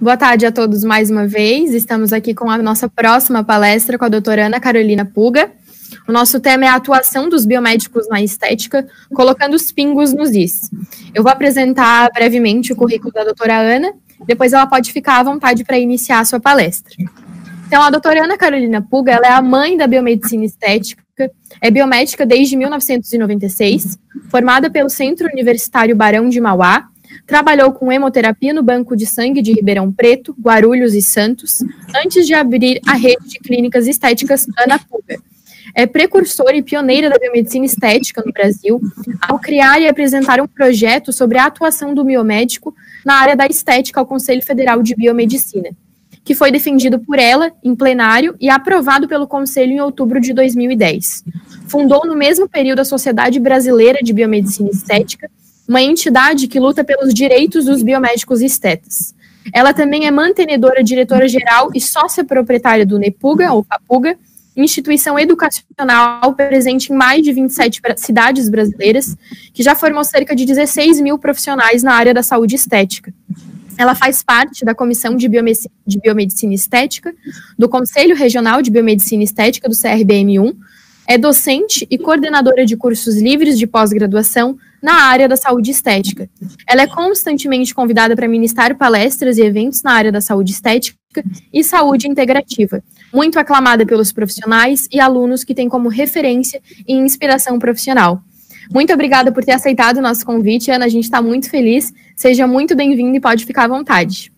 Boa tarde a todos mais uma vez. Estamos aqui com a nossa próxima palestra com a doutora Ana Carolina Puga. O nosso tema é a atuação dos biomédicos na estética, colocando os pingos nos is. Eu vou apresentar brevemente o currículo da doutora Ana, depois ela pode ficar à vontade para iniciar a sua palestra. Então, a doutora Ana Carolina Puga, ela é a mãe da biomedicina estética, é biomédica desde 1996, formada pelo Centro Universitário Barão de Mauá, trabalhou com hemoterapia no Banco de Sangue de Ribeirão Preto, Guarulhos e Santos, antes de abrir a rede de clínicas estéticas Ana Puga. É precursora e pioneira da biomedicina estética no Brasil, ao criar e apresentar um projeto sobre a atuação do biomédico na área da estética ao Conselho Federal de Biomedicina, que foi defendido por ela em plenário e aprovado pelo Conselho em outubro de 2010. Fundou no mesmo período a Sociedade Brasileira de Biomedicina Estética, uma entidade que luta pelos direitos dos biomédicos estetas. Ela também é mantenedora, diretora-geral e sócia proprietária do NEPUGA, ou FAPUGA, instituição educacional presente em mais de 27 cidades brasileiras, que já formou cerca de 16 mil profissionais na área da saúde estética. Ela faz parte da Comissão de Biomedicina Estética, do Conselho Regional de Biomedicina Estética, do CRBM1, é docente e coordenadora de cursos livres de pós-graduação na área da saúde estética. Ela é constantemente convidada para ministrar palestras e eventos na área da saúde estética e saúde integrativa, muito aclamada pelos profissionais e alunos que têm como referência e inspiração profissional. Muito obrigada por ter aceitado o nosso convite, Ana, a gente está muito feliz. Seja muito bem-vinda e pode ficar à vontade.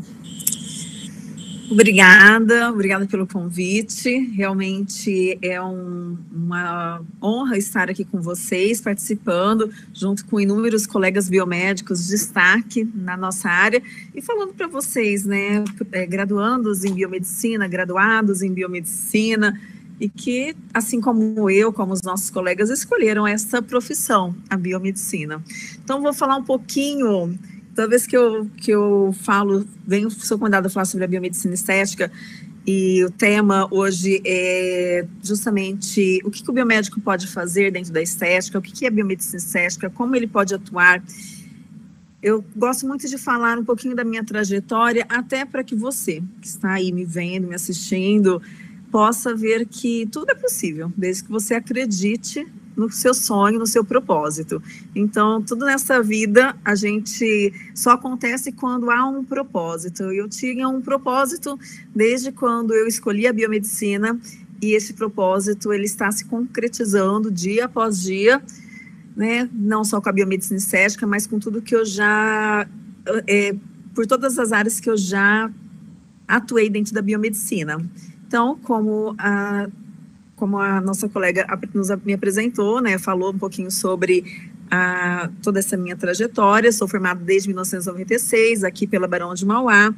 Obrigada pelo convite. Realmente é uma honra estar aqui com vocês, participando, junto com inúmeros colegas biomédicos de destaque na nossa área, e falando para vocês, né, graduandos em biomedicina, graduados em biomedicina, e que, assim como eu, como os nossos colegas, escolheram essa profissão, a biomedicina. Então, vou falar um pouquinho. Toda vez que eu falo, sou convidada a falar sobre a biomedicina estética, e o tema hoje é justamente o que o biomédico pode fazer dentro da estética, o que é biomedicina estética, como ele pode atuar. Eu gosto muito de falar um pouquinho da minha trajetória, até para que você, que está aí me vendo, me assistindo, possa ver que tudo é possível, desde que você acredite no seu sonho, no seu propósito. Então, tudo nessa vida, a gente só acontece quando há um propósito. Eu tinha um propósito desde quando eu escolhi a biomedicina, e esse propósito, ele está se concretizando dia após dia, né? Não só com a biomedicina estética, mas com tudo que eu já, por todas as áreas que eu já atuei dentro da biomedicina. Então, como a nossa colega me apresentou, né, falou um pouquinho sobre toda essa minha trajetória. Sou formada desde 1996, aqui pela Barão de Mauá.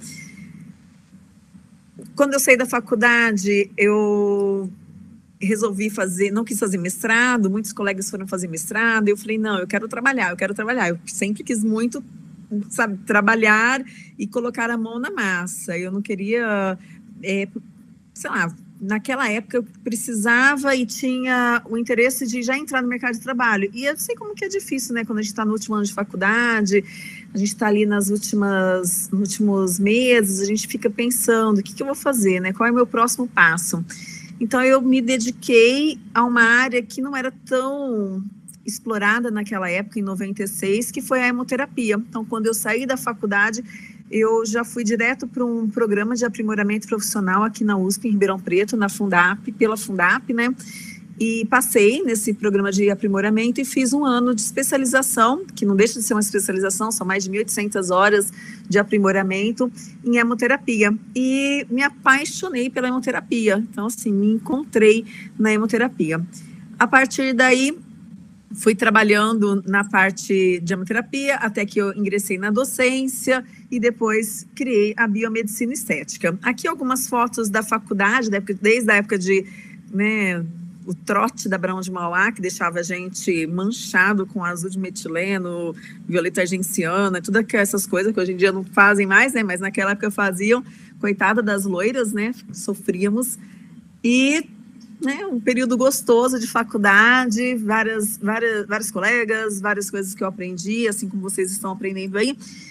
Quando eu saí da faculdade, eu resolvi não quis fazer mestrado, muitos colegas foram fazer mestrado, eu falei, não, eu quero trabalhar, eu sempre quis muito, sabe, trabalhar e colocar a mão na massa. Eu não queria, sei lá, naquela época eu precisava e tinha o interesse de já entrar no mercado de trabalho. E eu sei como que é difícil, né? Quando a gente está no último ano de faculdade, a gente está ali nos últimos meses, a gente fica pensando, o que eu vou fazer, né? Qual é o meu próximo passo? Então, eu me dediquei a uma área que não era tão explorada naquela época, em 96, que foi a hemoterapia. Então, quando eu saí da faculdade, eu já fui direto para um programa de aprimoramento profissional aqui na USP, em Ribeirão Preto, na Fundap, pela Fundap, né? E passei nesse programa de aprimoramento e fiz um ano de especialização, que não deixa de ser uma especialização, são mais de 1.800 horas de aprimoramento em hemoterapia. E me apaixonei pela hemoterapia. Então, assim, me encontrei na hemoterapia. A partir daí, fui trabalhando na parte de hemoterapia até que eu ingressei na docência e depois criei a biomedicina estética. Aqui algumas fotos da faculdade, desde a época de, né, o trote da Barão de Mauá, que deixava a gente manchado com azul de metileno, violeta argenciana, todas essas coisas que hoje em dia não fazem mais, né, mas naquela época faziam. Coitada das loiras, né, sofríamos. E né, um período gostoso de faculdade, vários colegas, várias coisas que eu aprendi, assim como vocês estão aprendendo aí.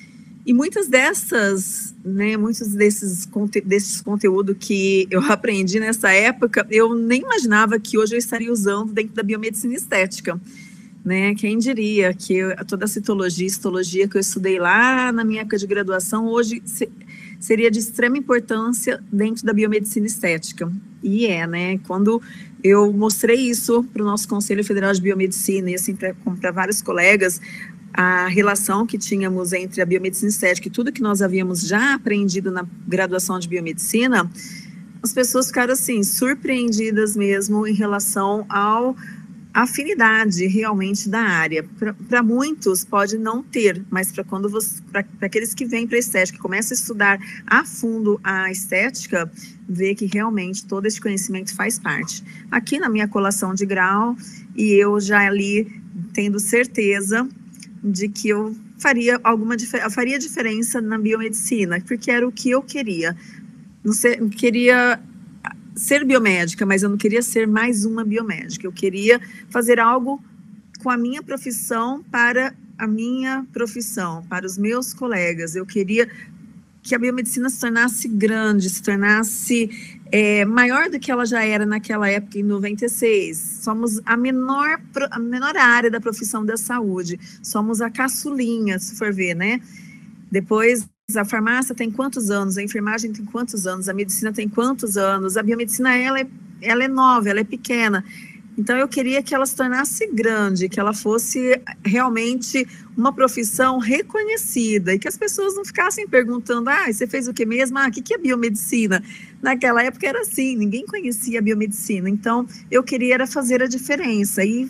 E muitas dessas, né, muitos desses conteúdos que eu aprendi nessa época, eu nem imaginava que hoje eu estaria usando dentro da biomedicina estética, né? Quem diria que toda a citologia, histologia que eu estudei lá na minha época de graduação, hoje seria de extrema importância dentro da biomedicina estética. E né? Quando eu mostrei isso para o nosso Conselho Federal de Biomedicina, e assim, para vários colegas, a relação que tínhamos entre a biomedicina estética e tudo que nós havíamos já aprendido na graduação de biomedicina, as pessoas ficaram assim, surpreendidas mesmo em relação à afinidade realmente da área. Para muitos pode não ter, mas para aqueles que vêm para a estética, começam a estudar a fundo a estética, vê que realmente todo esse conhecimento faz parte. Aqui na minha colação de grau, e eu já ali tendo certeza de que eu faria diferença na biomedicina, porque era o que eu queria. Não queria ser biomédica, mas eu não queria ser mais uma biomédica. Eu queria fazer algo com a minha profissão para a minha profissão, para os meus colegas. Eu queria que a biomedicina se tornasse grande, se tornasse maior do que ela já era naquela época, em 96. Somos a menor área da profissão da saúde. Somos a caçulinha, se for ver, né? Depois, a farmácia tem quantos anos? A enfermagem tem quantos anos? A medicina tem quantos anos? A biomedicina, ela é nova, ela é pequena. Então, eu queria que ela se tornasse grande, que ela fosse realmente uma profissão reconhecida e que as pessoas não ficassem perguntando, você fez o que mesmo? O que é biomedicina? Naquela época era assim, ninguém conhecia a biomedicina. Então, eu queria era fazer a diferença e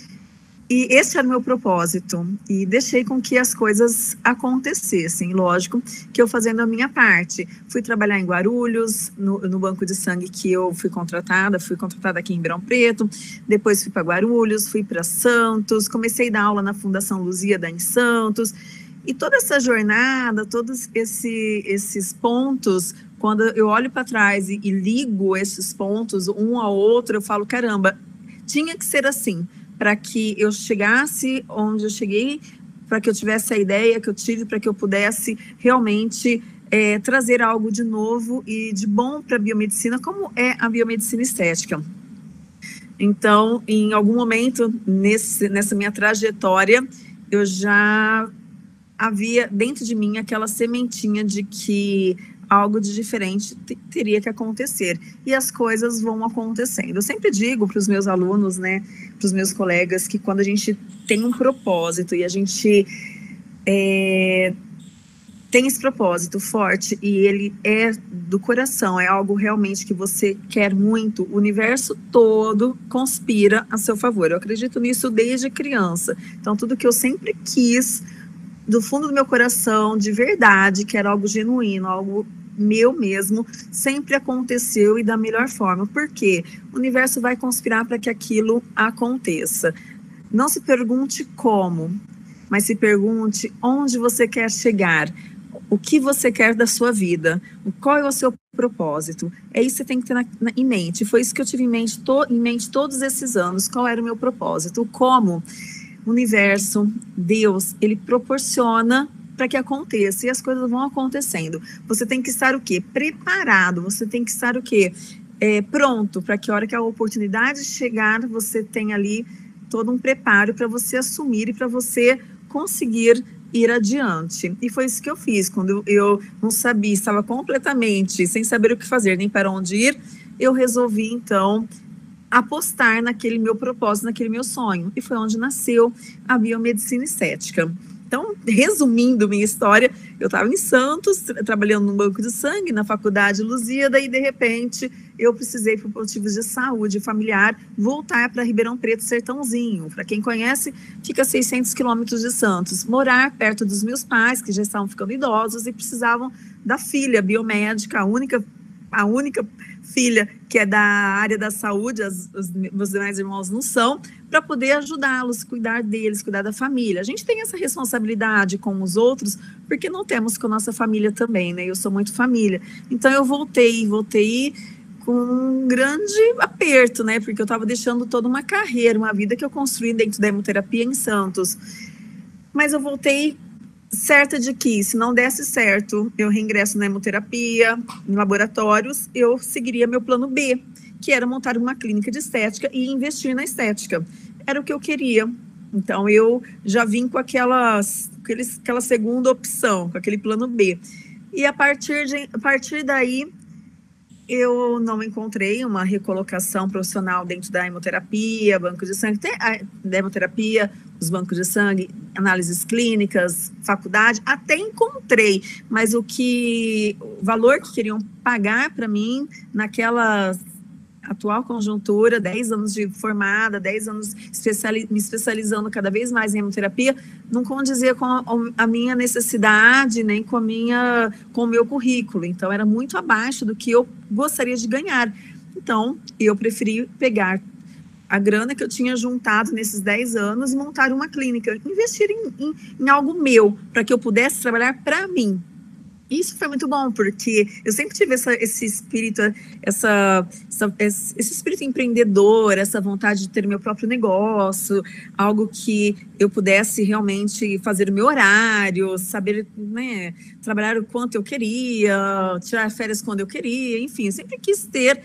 esse era o meu propósito, e deixei com que as coisas acontecessem, lógico, que eu fazendo a minha parte. Fui trabalhar em Guarulhos, no banco de sangue que eu fui contratada aqui em Ribeirão Preto, depois fui para Guarulhos, fui para Santos, comecei a dar aula na Fundação Lusíada em Santos, e toda essa jornada, todos esses pontos, quando eu olho para trás e ligo esses pontos um ao outro, eu falo, caramba, tinha que ser assim, para que eu chegasse onde eu cheguei, para que eu tivesse a ideia que eu tive, para que eu pudesse realmente trazer algo de novo e de bom para a biomedicina, como é a biomedicina estética. Então, em algum momento, nessa minha trajetória, eu já havia dentro de mim aquela sementinha de que algo de diferente teria que acontecer. E as coisas vão acontecendo. Eu sempre digo para os meus alunos, né, para os meus colegas, que quando a gente tem um propósito e a gente tem esse propósito forte e ele é do coração, é algo realmente que você quer muito, o universo todo conspira a seu favor. Eu acredito nisso desde criança. Então, tudo que eu sempre quis, do fundo do meu coração, de verdade, que era algo genuíno, algo meu mesmo, sempre aconteceu e da melhor forma. Por quê? O universo vai conspirar para que aquilo aconteça. Não se pergunte como, mas se pergunte onde você quer chegar, o que você quer da sua vida, qual é o seu propósito. É isso que você tem que ter em mente. Foi isso que eu tive em mente todos esses anos. Qual era o meu propósito? Como o universo, Deus, ele proporciona para que aconteça, e as coisas vão acontecendo. Você tem que estar o quê? Preparado, você tem que estar o quê? Pronto, para que a hora que a oportunidade chegar, você tenha ali todo um preparo para você assumir e para você conseguir ir adiante. E foi isso que eu fiz, quando eu não sabia, estava completamente sem saber o que fazer, nem para onde ir, eu resolvi, então, apostar naquele meu propósito, naquele meu sonho, e foi onde nasceu a biomedicina estética. Então, resumindo minha história, eu estava em Santos, trabalhando no banco de sangue, na faculdade Lusíada, e de repente eu precisei, por motivos de saúde familiar, voltar para Ribeirão Preto, Sertãozinho. Para quem conhece, fica a 600 quilômetros de Santos. Morar perto dos meus pais, que já estavam ficando idosos e precisavam da filha biomédica, a única filha que é da área da saúde, os meus demais irmãos não são, para poder ajudá-los, cuidar deles, cuidar da família. A gente tem essa responsabilidade com os outros, porque não temos com a nossa família também, né? Eu sou muito família. Então, eu voltei com um grande aperto, né? Porque eu estava deixando toda uma carreira, uma vida que eu construí dentro da hemoterapia em Santos. Mas eu voltei certa de que, se não desse certo, eu reingresso na hemoterapia, em laboratórios, eu seguiria meu plano B, que era montar uma clínica de estética e investir na estética. Era o que eu queria. Então, eu já vim com aquela segunda opção, com aquele plano B. E a partir daí, eu não encontrei uma recolocação profissional dentro da hemoterapia, banco de sangue, da hemoterapia, os bancos de sangue, análises clínicas, faculdade, até encontrei, mas o valor que queriam pagar para mim naquela atual conjuntura, 10 anos de formada, 10 anos me especializando cada vez mais em hemoterapia, não condizia com a minha necessidade, nem com o meu currículo. Então, era muito abaixo do que eu gostaria de ganhar. Então, eu preferi pegar a grana que eu tinha juntado nesses 10 anos e montar uma clínica, investir em algo meu, para que eu pudesse trabalhar para mim. Isso foi muito bom, porque eu sempre tive esse espírito, esse espírito empreendedor, essa vontade de ter meu próprio negócio, algo que eu pudesse realmente fazer o meu horário, saber, né, trabalhar o quanto eu queria, tirar férias quando eu queria, enfim, eu sempre quis ter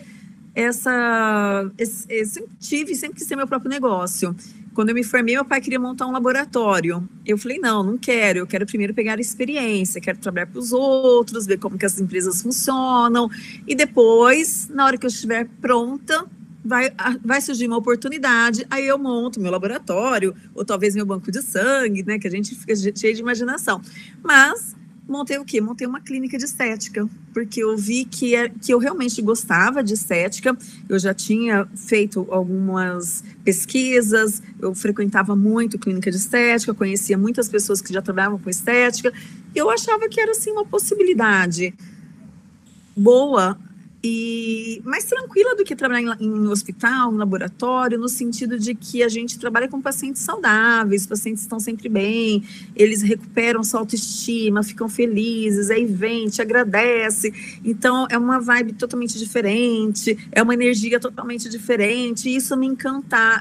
sempre quis ter meu próprio negócio. Quando eu me formei, meu pai queria montar um laboratório. Eu falei, não quero. Eu quero primeiro pegar a experiência, quero trabalhar para os outros, ver como que as empresas funcionam. E depois, na hora que eu estiver pronta, vai surgir uma oportunidade, aí eu monto meu laboratório, ou talvez meu banco de sangue, né? Que a gente fica cheio de imaginação. Mas montei o quê? Montei uma clínica de estética, porque eu vi que eu realmente gostava de estética, eu já tinha feito algumas pesquisas, eu frequentava muito clínica de estética, conhecia muitas pessoas que já trabalhavam com estética, e eu achava que era, assim, uma possibilidade boa e mais tranquila do que trabalhar em hospital, em laboratório, no sentido de que a gente trabalha com pacientes saudáveis, os pacientes estão sempre bem, eles recuperam sua autoestima, ficam felizes, aí vem, te agradece. Então, é uma vibe totalmente diferente, é uma energia totalmente diferente, e isso me encanta,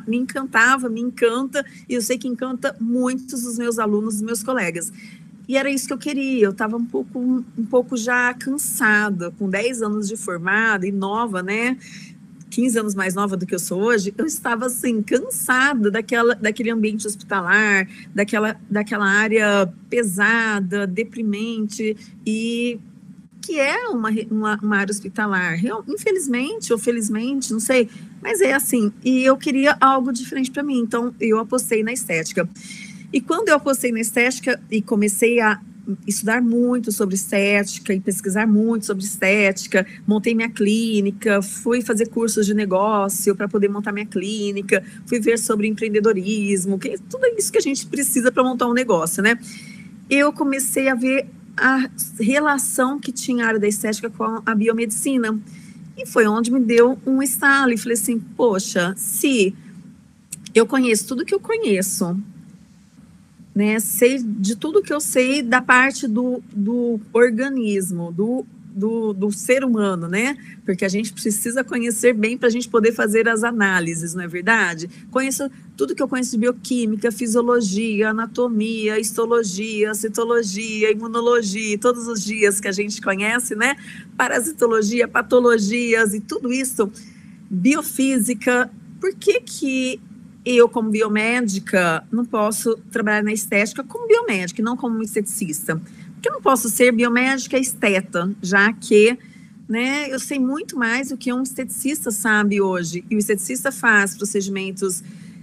e eu sei que encanta muitos dos meus alunos, dos meus colegas. E era isso que eu queria, eu estava um pouco já cansada, com 10 anos de formada e nova, né? 15 anos mais nova do que eu sou hoje, eu estava, assim, cansada daquele ambiente hospitalar, daquela área pesada, deprimente, e que é uma área hospitalar. Infelizmente ou felizmente, não sei, mas é assim. E eu queria algo diferente para mim, então eu apostei na estética. E quando eu apostei na estética e comecei a estudar muito sobre estética e pesquisar muito sobre estética, montei minha clínica, fui fazer cursos de negócio para poder montar minha clínica, fui ver sobre empreendedorismo, tudo isso que a gente precisa para montar um negócio, né? Eu comecei a ver a relação que tinha a área da estética com a biomedicina. E foi onde me deu um estalo e falei assim, poxa, se eu conheço tudo que eu conheço, né, sei de tudo que eu sei da parte do organismo, do ser humano, né? Porque a gente precisa conhecer bem para a gente poder fazer as análises, não é verdade? Conheço tudo que eu conheço de bioquímica, fisiologia, anatomia, histologia, citologia, imunologia, todos os dias que a gente conhece, né? Parasitologia, patologias e tudo isso, biofísica. Por que eu, como biomédica, não posso trabalhar na estética como biomédica e não como esteticista? Porque eu não posso ser biomédica esteta, já que, né, eu sei muito mais do que um esteticista sabe hoje. E o esteticista faz procedimentos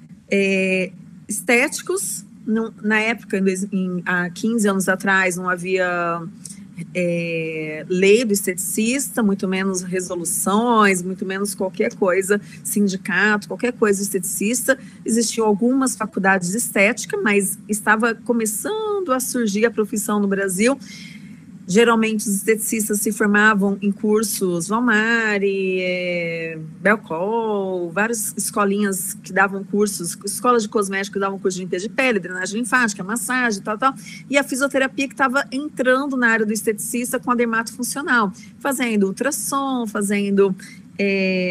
estéticos. Na época, há 15 anos atrás, não havia lei do esteticista, muito menos resoluções, muito menos qualquer coisa, sindicato, qualquer coisa esteticista. Existiam algumas faculdades de estética, mas estava começando a surgir a profissão no Brasil. Geralmente os esteticistas se formavam em cursos Valmari, Belcol, várias escolinhas que davam cursos, escolas de cosméticos que davam curso de limpeza de pele, drenagem linfática, massagem, tal, e a fisioterapia que estava entrando na área do esteticista com a dermatofuncional, fazendo ultrassom, fazendo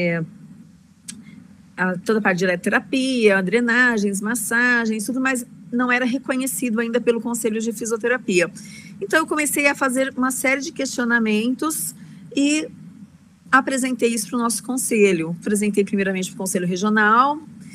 toda a parte de eletroterapia, drenagens, massagens, tudo mais. não era reconhecido ainda pelo Conselho de Fisioterapia. Então, eu comecei a fazer uma série de questionamentos e apresentei isso para o nosso conselho. Apresentei primeiramente para o Conselho Regional,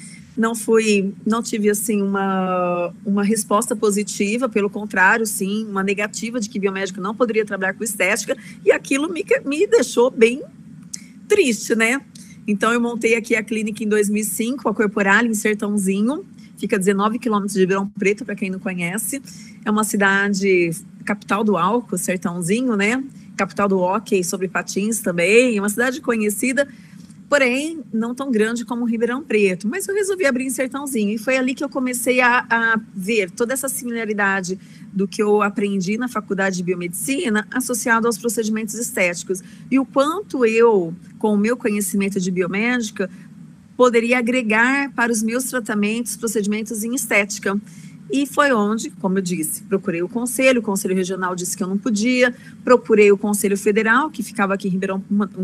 não tive, assim, uma resposta positiva, pelo contrário, sim, uma negativa de que biomédico não poderia trabalhar com estética, e aquilo me deixou bem triste, né? Então, eu montei aqui a clínica em 2005, a Corporal, em Sertãozinho, fica a 19 quilômetros de Ribeirão Preto, para quem não conhece. É uma cidade, capital do álcool, Sertãozinho, né? Capital do hóquei sobre patins também, é uma cidade conhecida, porém não tão grande como Ribeirão Preto. Mas eu resolvi abrir em Sertãozinho, e foi ali que eu comecei a ver toda essa similaridade do que eu aprendi na faculdade de biomedicina associado aos procedimentos estéticos. E o quanto eu, com o meu conhecimento de biomédica, poderia agregar para os meus tratamentos, procedimentos em estética. E foi onde, como eu disse, procurei o Conselho Regional disse que eu não podia, procurei o Conselho Federal, que ficava aqui em Ribeirão,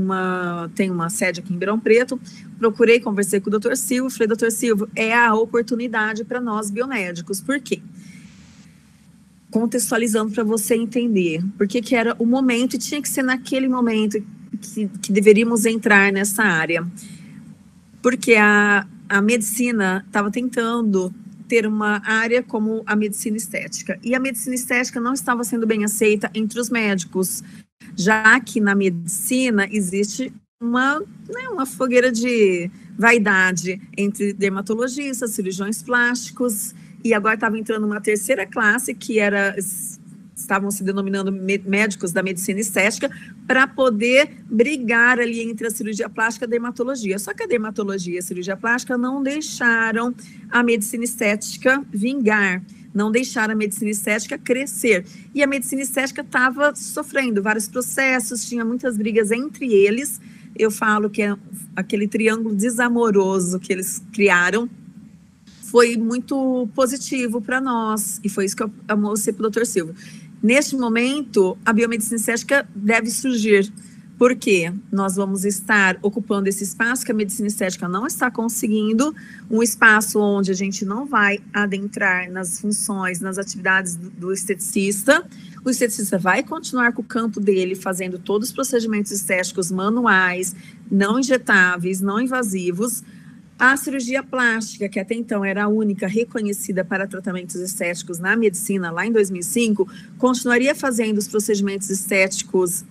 tem uma sede aqui em Ribeirão Preto, procurei, conversei com o Dr. Silvio, falei, Dr. Silvio, é a oportunidade para nós biomédicos. Por quê? Contextualizando para você entender, porque que era o momento, e tinha que ser naquele momento que deveríamos entrar nessa área. Porque a medicina estava tentando ter uma área como a medicina estética. E a medicina estética não estava sendo bem aceita entre os médicos, já que na medicina existe uma fogueira de vaidade entre dermatologistas, cirurgiões plásticos, e agora estava entrando uma terceira classe, que estavam se denominando médicos da medicina estética, para poder brigar ali entre a cirurgia plástica e a dermatologia. Só que a dermatologia e a cirurgia plástica não deixaram a medicina estética vingar, não deixaram a medicina estética crescer. E a medicina estética estava sofrendo vários processos, tinha muitas brigas entre eles. Eu falo que é aquele triângulo desamoroso que eles criaram, foi muito positivo para nós, e foi isso que eu mostrei para o Dr. Silvio. Neste momento, a biomedicina estética deve surgir, porque nós vamos estar ocupando esse espaço que a medicina estética não está conseguindo, um espaço onde a gente não vai adentrar nas funções, nas atividades do esteticista. O esteticista vai continuar com o campo dele, fazendo todos os procedimentos estéticos manuais, não injetáveis, não invasivos. A cirurgia plástica, que até então era a única reconhecida para tratamentos estéticos na medicina, lá em 2005, continuaria fazendo os procedimentos estéticos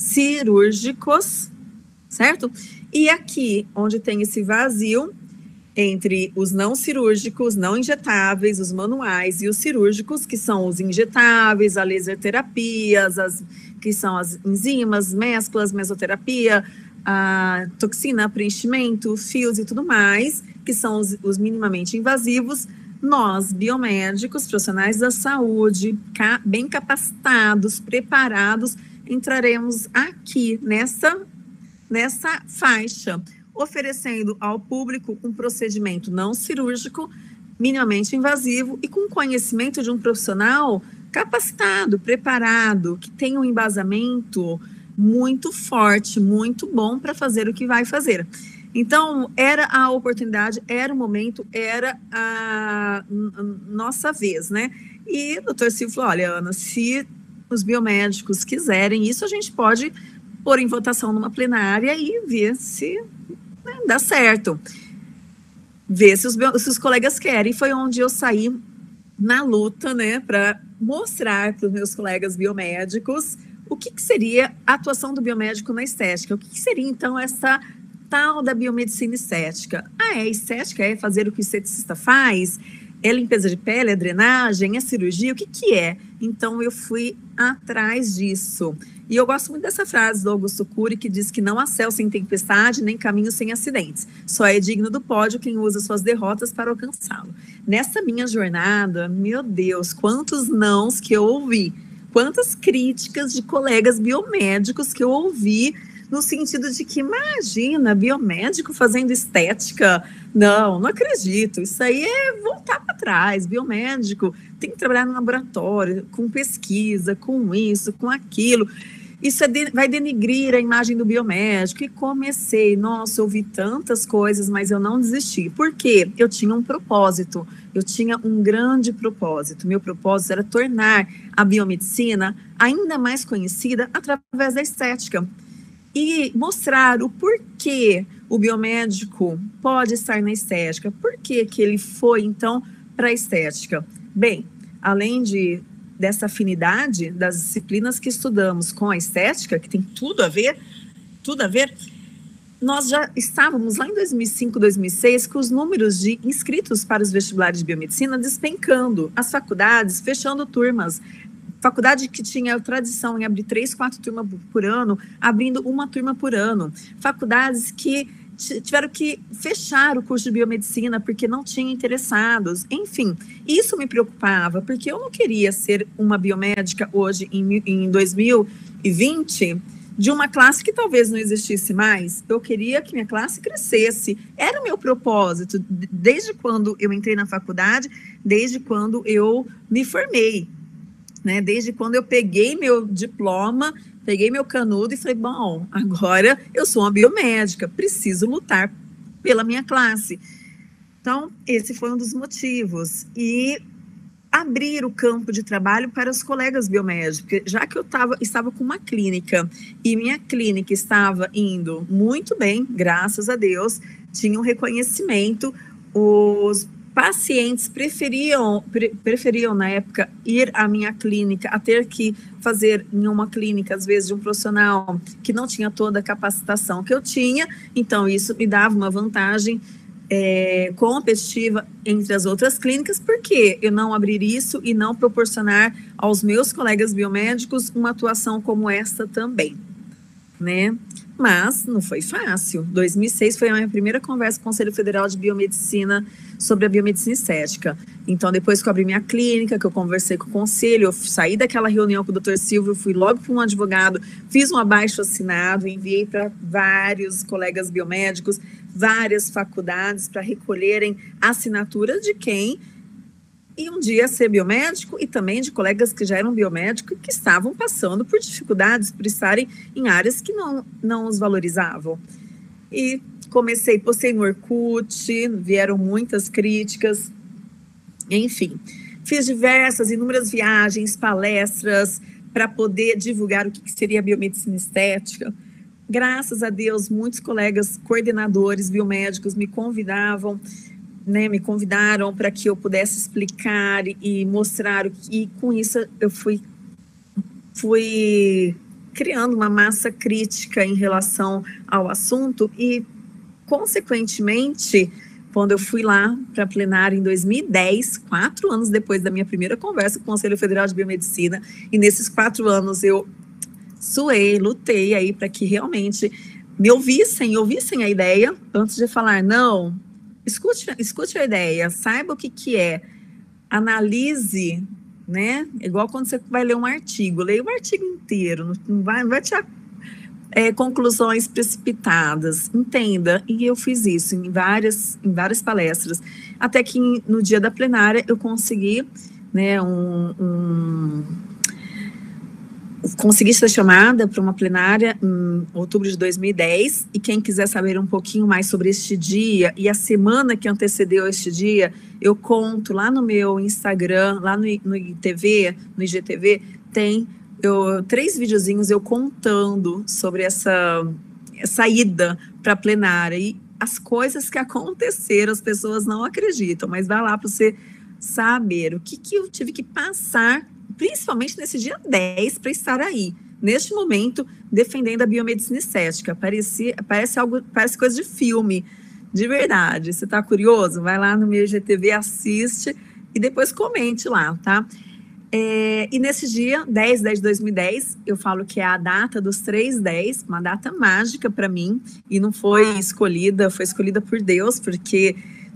cirúrgicos, certo? E aqui, onde tem esse vazio entre os não cirúrgicos, não injetáveis, os manuais e os cirúrgicos, que são os injetáveis, a laser terapias, que são as enzimas, mesclas, mesoterapia, a toxina, preenchimento, fios e tudo mais, que são os minimamente invasivos. Nós, biomédicos, profissionais da saúde, bem capacitados, preparados, entraremos aqui nessa faixa, oferecendo ao público um procedimento não cirúrgico, minimamente invasivo e com conhecimento de um profissional capacitado, preparado, que tem um embasamento muito forte, muito bom para fazer o que vai fazer. Então, era a oportunidade, era o momento, era a nossa vez, né? E o doutor Silvio falou, olha, Ana, se os biomédicos quiserem isso, a gente pode pôr em votação numa plenária e ver se dá certo. Ver se os colegas querem. E foi onde eu saí na luta, né, para mostrar para os meus colegas biomédicos o que seria a atuação do biomédico na estética? O que seria, então, essa tal da biomedicina estética? É estética? É fazer o que o esteticista faz? É limpeza de pele? É drenagem? É cirurgia? O que é? Então, eu fui atrás disso. E eu gosto muito dessa frase do Augusto Cury, que diz que não há céu sem tempestade, nem caminho sem acidentes. Só é digno do pódio quem usa suas derrotas para alcançá-lo. Nessa minha jornada, meu Deus, quantos nãos que eu ouvi. Quantas críticas de colegas biomédicos que eu ouvi, no sentido de que, imagina, biomédico fazendo estética? Não acredito, isso aí é voltar para trás. Biomédico tem que trabalhar no laboratório, com pesquisa, com isso, com aquilo. isso vai denigrir a imagem do biomédico. E comecei, nossa, ouvi tantas coisas, mas eu não desisti. Por quê? Eu tinha um propósito, eu tinha um grande propósito. Meu propósito era tornar a biomedicina ainda mais conhecida através da estética. E mostrar o porquê o biomédico pode estar na estética, por que ele foi, então, para a estética. Bem, além dessa afinidade das disciplinas que estudamos com a estética, que tem tudo a ver, nós já estávamos lá em 2005, 2006, com os números de inscritos para os vestibulares de biomedicina despencando, as faculdades fechando turmas, faculdade que tinha tradição em abrir 3, 4 turmas por ano, abrindo uma turma por ano, faculdades que tiveram que fechar o curso de biomedicina porque não tinham interessados, enfim, isso me preocupava, porque eu não queria ser uma biomédica hoje, em 2020, de uma classe que talvez não existisse mais. Eu queria que minha classe crescesse, era o meu propósito, desde quando eu entrei na faculdade, desde quando eu me formei, né? Desde quando eu peguei meu diploma, peguei meu canudo e falei, bom, agora eu sou uma biomédica, preciso lutar pela minha classe. Então, esse foi um dos motivos. E abrir o campo de trabalho para os colegas biomédicos, já que eu estava com uma clínica, e minha clínica estava indo muito bem, graças a Deus, tinha um reconhecimento, os pacientes preferiam na época ir à minha clínica a ter que fazer em uma clínica, às vezes, de um profissional que não tinha toda a capacitação que eu tinha, então isso me dava uma vantagem competitiva entre as outras clínicas, porque eu não abrir isso e não proporcionar aos meus colegas biomédicos uma atuação como esta também, né? Mas não foi fácil. 2006 foi a minha primeira conversa com o Conselho Federal de Biomedicina sobre a biomedicina estética. Então, depois que eu abri minha clínica, que eu conversei com o conselho, eu saí daquela reunião com o Dr. Silvio, fui logo para um advogado, fiz um abaixo-assinado, enviei para vários colegas biomédicos, várias faculdades, para recolherem assinatura de quem e um dia ser biomédico, e também de colegas que já eram biomédicos e que estavam passando por dificuldades, por estarem em áreas que não os valorizavam. E postei no Orkut, vieram muitas críticas, enfim. Fiz inúmeras viagens, palestras, para poder divulgar o que seria a biomedicina estética. Graças a Deus, muitos colegas coordenadores biomédicos me convidaram para que eu pudesse explicar e mostrar, e com isso eu fui criando uma massa crítica em relação ao assunto e, consequentemente, quando eu fui lá para a plenária em 2010, 4 anos depois da minha primeira conversa com o Conselho Federal de Biomedicina, e nesses 4 anos eu suei, lutei aí para que realmente me ouvissem a ideia, antes de falar não. Escute a ideia, saiba o que é, analise, né? Igual quando você vai ler um artigo, leia o artigo inteiro, não vai tirar conclusões precipitadas, entenda. E eu fiz isso em várias palestras, até que no dia da plenária eu consegui, né, consegui ser chamada para uma plenária em outubro de 2010, e quem quiser saber um pouquinho mais sobre este dia e a semana que antecedeu este dia, eu conto lá no meu Instagram, lá no IGTV, tem 3 videozinhos eu contando sobre essa ida para a plenária e as coisas que aconteceram. As pessoas não acreditam, mas vai lá para você saber o que eu tive que passar, principalmente nesse dia 10, para estar aí, neste momento, defendendo a biomedicina estética. Parece coisa de filme, de verdade. Você está curioso? Vai lá no meu IGTV, assiste e depois comente lá, tá? E nesse dia, 10 de 2010, eu falo que é a data dos 3/10, uma data mágica para mim, e não foi escolhida, foi escolhida por Deus, porque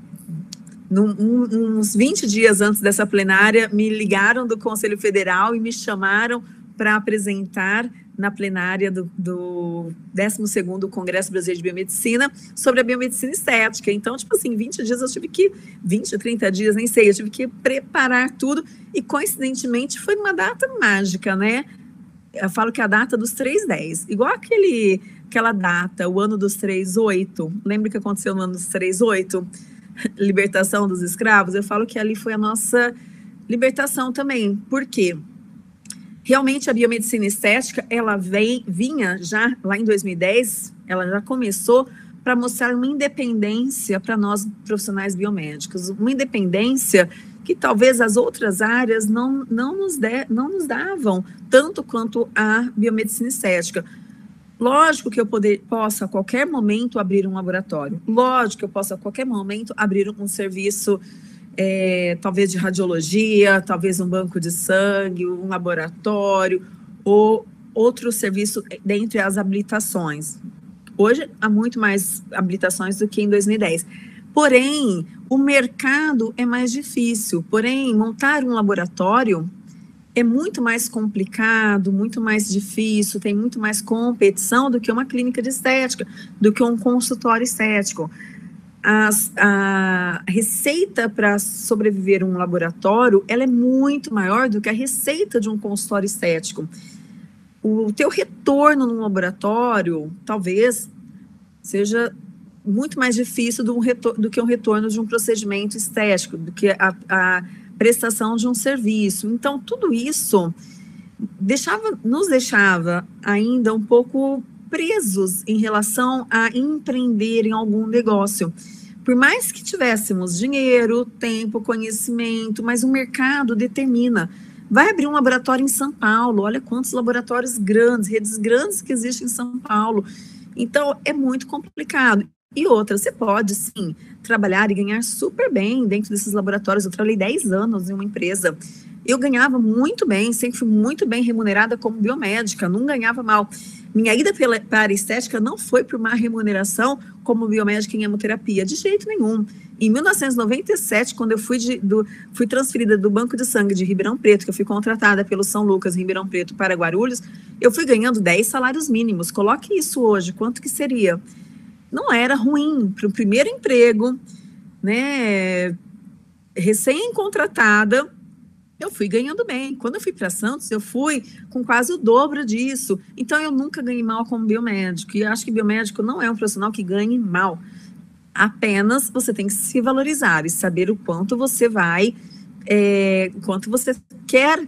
uns 20 dias antes dessa plenária, me ligaram do Conselho Federal e me chamaram para apresentar na plenária do 12º Congresso Brasileiro de Biomedicina sobre a biomedicina estética. Então, 20 dias eu tive que, 20, 30 dias, nem sei, eu tive que preparar tudo, e coincidentemente foi uma data mágica, né? eu falo que é a data dos 3-10, igual aquela data, o ano dos 3-8, lembra que aconteceu no ano dos 3-8? Libertação dos escravos, eu falo que ali foi a nossa libertação também. Por quê? Realmente a biomedicina estética, ela vinha já lá em 2010, ela já começou para mostrar uma independência para nós profissionais biomédicos, uma independência que talvez as outras áreas não nos davam tanto quanto a biomedicina estética. Lógico que eu posso a qualquer momento abrir um laboratório, lógico que eu posso a qualquer momento abrir um serviço, talvez de radiologia, talvez um banco de sangue, um laboratório, ou outro serviço dentre as habilitações. Hoje, há muito mais habilitações do que em 2010. Porém, o mercado é mais difícil. Porém, montar um laboratório é muito mais complicado, muito mais difícil, tem muito mais competição do que uma clínica de estética, do que um consultório estético. A receita para sobreviver um laboratório, ela é muito maior do que a receita de um consultório estético. O teu retorno num laboratório, talvez, seja muito mais difícil do que um retorno de um procedimento estético, do que a prestação de um serviço. Então, tudo isso nos deixava ainda um pouco presos em relação a empreender em algum negócio. Por mais que tivéssemos dinheiro, tempo, conhecimento, mas o mercado determina. Vai abrir um laboratório em São Paulo, olha quantos laboratórios grandes, redes grandes que existem em São Paulo. Então, é muito complicado. E outra, você pode, sim, trabalhar e ganhar super bem dentro desses laboratórios. Eu trabalhei 10 anos em uma empresa. Eu ganhava muito bem, sempre fui muito bem remunerada como biomédica, não ganhava mal. Minha ida para a estética não foi por má remuneração como biomédica em hemoterapia, de jeito nenhum. Em 1997, quando eu fui transferida do Banco de Sangue de Ribeirão Preto, que eu fui contratada pelo São Lucas, em Ribeirão Preto, para Guarulhos, eu fui ganhando 10 salários mínimos. Coloque isso hoje, quanto que seria? Não era ruim para o primeiro emprego, né? Recém-contratada, eu fui ganhando bem. Quando eu fui para Santos, eu fui com quase o dobro disso. Então, eu nunca ganhei mal como biomédico. E eu acho que biomédico não é um profissional que ganhe mal. Apenas você tem que se valorizar e saber o quanto você vai, quanto você quer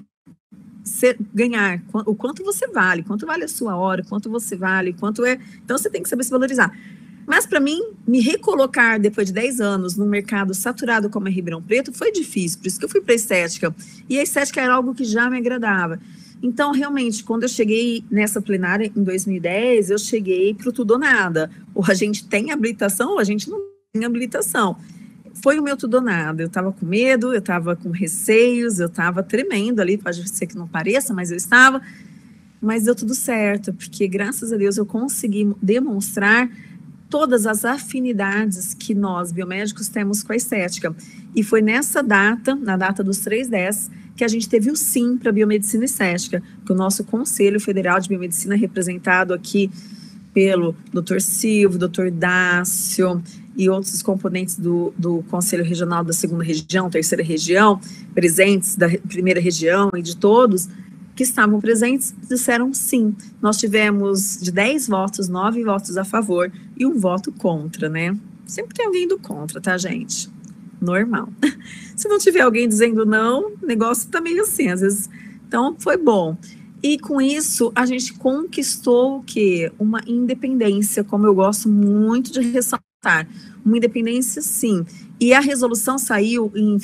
ganhar, o quanto você vale, quanto vale a sua hora, quanto você vale, quanto é. Então, você tem que saber se valorizar. Mas, para mim, me recolocar depois de 10 anos num mercado saturado como é Ribeirão Preto foi difícil, por isso que eu fui para a estética. E a estética era algo que já me agradava. Então, realmente, quando eu cheguei nessa plenária em 2010, eu cheguei para o tudo ou nada. Ou a gente tem habilitação ou a gente não tem habilitação. Foi o meu tudo ou nada. Eu estava com medo, eu estava com receios, eu estava tremendo ali, pode ser que não pareça, mas eu estava. Mas deu tudo certo, porque graças a Deus eu consegui demonstrar todas as afinidades que nós, biomédicos, temos com a estética. E foi nessa data, na data dos 3-10, que a gente teve o sim para a biomedicina estética, que o nosso Conselho Federal de Biomedicina, representado aqui pelo Dr. Silvio, Dr. Dácio e outros componentes do Conselho Regional da 2ª Região, 3ª Região, presentes da 1ª Região e de todos que estavam presentes, disseram sim. Nós tivemos de 10 votos, 9 votos a favor e 1 voto contra, né? Sempre tem alguém do contra, tá, gente? Normal. Se não tiver alguém dizendo não, o negócio tá meio assim, às vezes. Então, foi bom. E com isso, a gente conquistou o quê? Uma independência, como eu gosto muito de ressaltar. Uma independência, sim. E a resolução saiu em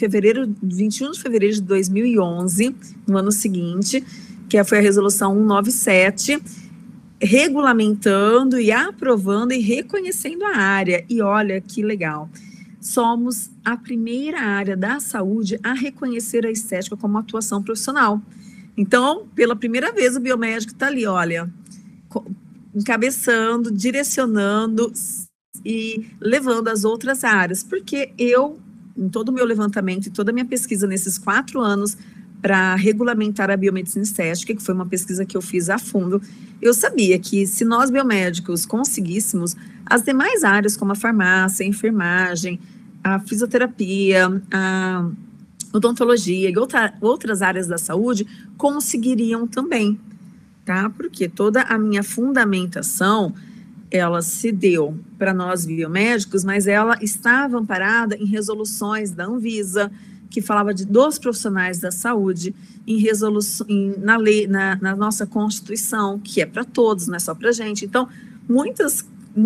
21 de fevereiro de 2011, no ano seguinte, que foi a resolução 197, regulamentando e aprovando e reconhecendo a área. E olha que legal. Somos a primeira área da saúde a reconhecer a estética como atuação profissional. Então, pela primeira vez, o biomédico está ali, olha, encabeçando, direcionando e levando as outras áreas, porque eu, em todo o meu levantamento e toda a minha pesquisa nesses 4 anos para regulamentar a biomedicina estética, que foi uma pesquisa que eu fiz a fundo, eu sabia que se nós biomédicos conseguíssemos, as demais áreas como a farmácia, a enfermagem, a fisioterapia, a odontologia e outras áreas da saúde conseguiriam também. tá? Porque toda a minha fundamentação, ela se deu para nós biomédicos, mas ela estava amparada em resoluções da Anvisa, que falava dos profissionais da saúde, na lei, na nossa Constituição, que é para todos, não é só para a gente. Então, muitos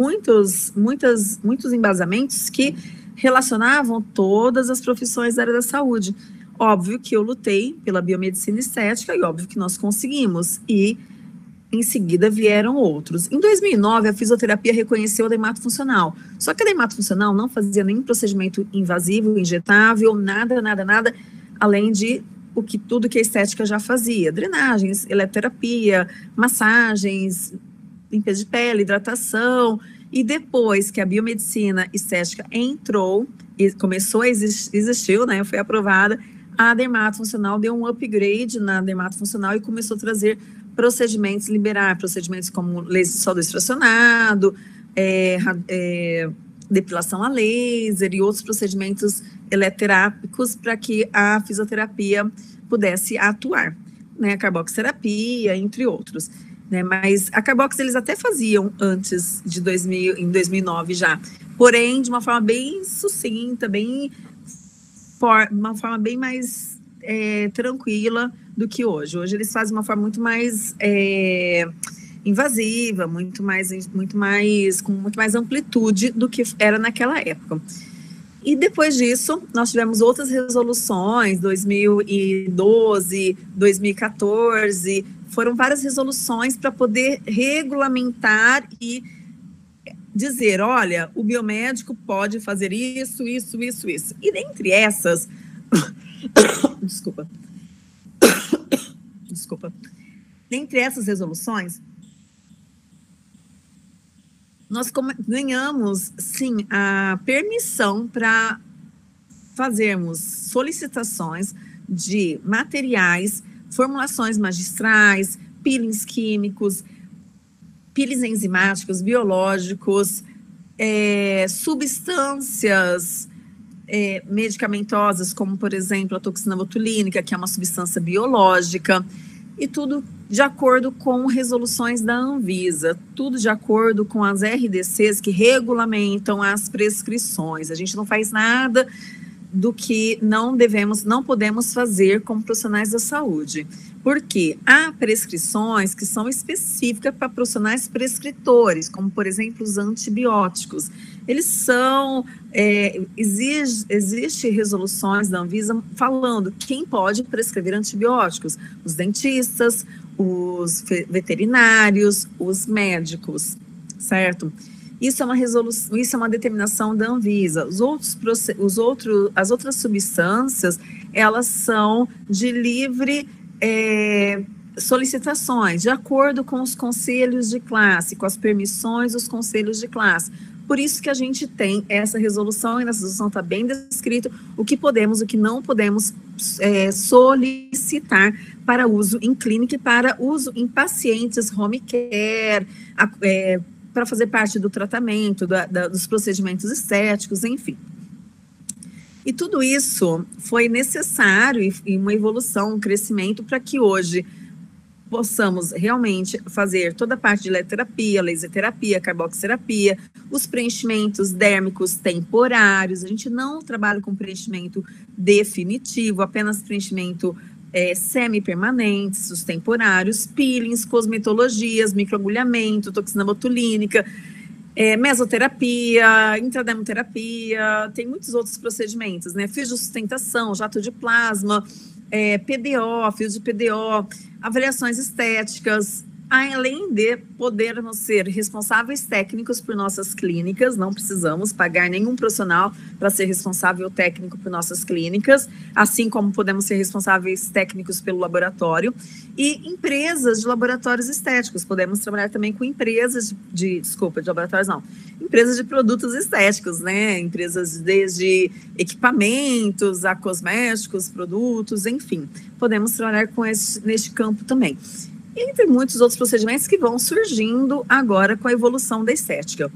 embasamentos que relacionavam todas as profissões da área da saúde. Óbvio que eu lutei pela biomedicina estética e óbvio que nós conseguimos. E em seguida vieram outros. Em 2009, a fisioterapia reconheceu a dermatofuncional. Só que a dermatofuncional não fazia nenhum procedimento invasivo, injetável, nada, além de tudo que a estética já fazia. Drenagens, eletroterapia, massagens, limpeza de pele, hidratação. E depois que a biomedicina estética entrou, e começou a existiu, né, foi aprovada, a dermatofuncional deu um upgrade na dermatofuncional e começou a trazer procedimentos, liberar procedimentos como laser de soldo extracionado, depilação a laser e outros procedimentos eletroterápicos para que a fisioterapia pudesse atuar, né, a carboxiterapia, entre outros. Né, mas a carbox eles até faziam antes de em 2009 já, porém de uma forma bem sucinta, uma forma bem mais tranquila do que hoje. Hoje eles fazem uma forma muito mais invasiva, com muito mais amplitude do que era naquela época. E depois disso, nós tivemos outras resoluções, 2012, 2014, foram várias resoluções para poder regulamentar e dizer, olha, o biomédico pode fazer isso. E dentre essas, dentre essas resoluções, nós ganhamos, sim, a permissão para fazermos solicitações de materiais, formulações magistrais, peelings químicos, peelings enzimáticos, biológicos, substâncias medicamentosas, como, por exemplo, a toxina botulínica, que é uma substância biológica, e tudo de acordo com resoluções da Anvisa, tudo de acordo com as RDCs que regulamentam as prescrições. A gente não faz nada do que não podemos fazer como profissionais da saúde. Porque há prescrições que são específicas para profissionais prescritores, como, por exemplo, os antibióticos. Eles são, existe resoluções da Anvisa falando quem pode prescrever antibióticos, os dentistas, os veterinários, os médicos, certo? Isso é uma resolução, isso é uma determinação da Anvisa. As outras substâncias, elas são de livre solicitações, de acordo com os conselhos de classe, com as permissões dos conselhos de classe. Por isso que a gente tem essa resolução, e nessa resolução está bem descrito o que podemos, o que não podemos solicitar para uso em clínica e para uso em pacientes home care, para fazer parte do tratamento, dos procedimentos estéticos, enfim. E tudo isso foi necessário e uma evolução, um crescimento para que hoje possamos realmente fazer toda a parte de eletroterapia, laser terapia, carboxiterapia, os preenchimentos dérmicos temporários. A gente não trabalha com preenchimento definitivo, apenas preenchimento semi-permanentes, os temporários, peelings, cosmetologias, microagulhamento, toxina botulínica, mesoterapia, intradermoterapia, tem muitos outros procedimentos, né? Fios de sustentação, jato de plasma, PDO, fios de PDO, avaliações estéticas, além de podermos ser responsáveis técnicos por nossas clínicas, não precisamos pagar nenhum profissional para ser responsável técnico por nossas clínicas, assim como podemos ser responsáveis técnicos pelo laboratório, e empresas de laboratórios estéticos, podemos trabalhar também com empresas de laboratórios não, empresas de produtos estéticos, né, empresas desde equipamentos a cosméticos, produtos, enfim, podemos trabalhar neste campo também. Entre muitos outros procedimentos que vão surgindo agora com a evolução da estética.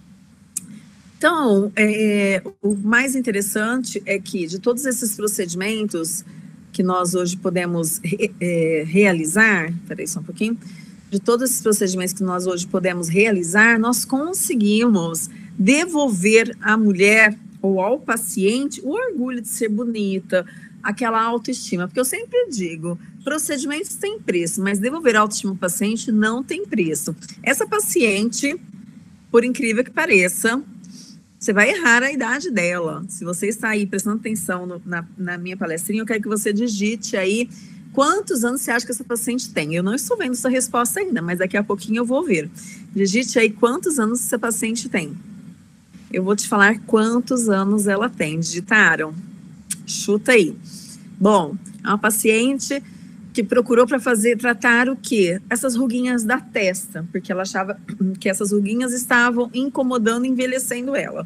Então, o mais interessante é que de todos esses procedimentos que nós hoje podemos realizar, peraí só um pouquinho, de todos esses procedimentos que nós hoje podemos realizar, nós conseguimos devolver à mulher ou ao paciente o orgulho de ser bonita, aquela autoestima. Porque eu sempre digo, procedimentos têm preço, mas devolver a autoestima ao paciente não tem preço. Essa paciente, por incrível que pareça, você vai errar a idade dela. Se você está aí prestando atenção na minha palestrinha, eu quero que você digite aí quantos anos você acha que essa paciente tem. Eu não estou vendo essa resposta ainda, mas daqui a pouquinho eu vou ver. Digite aí quantos anos essa paciente tem. Eu vou te falar quantos anos ela tem. Digitaram? Chuta aí. Bom, é uma paciente que procurou para tratar o quê? Essas ruguinhas da testa, porque ela achava que essas ruguinhas estavam incomodando, envelhecendo ela.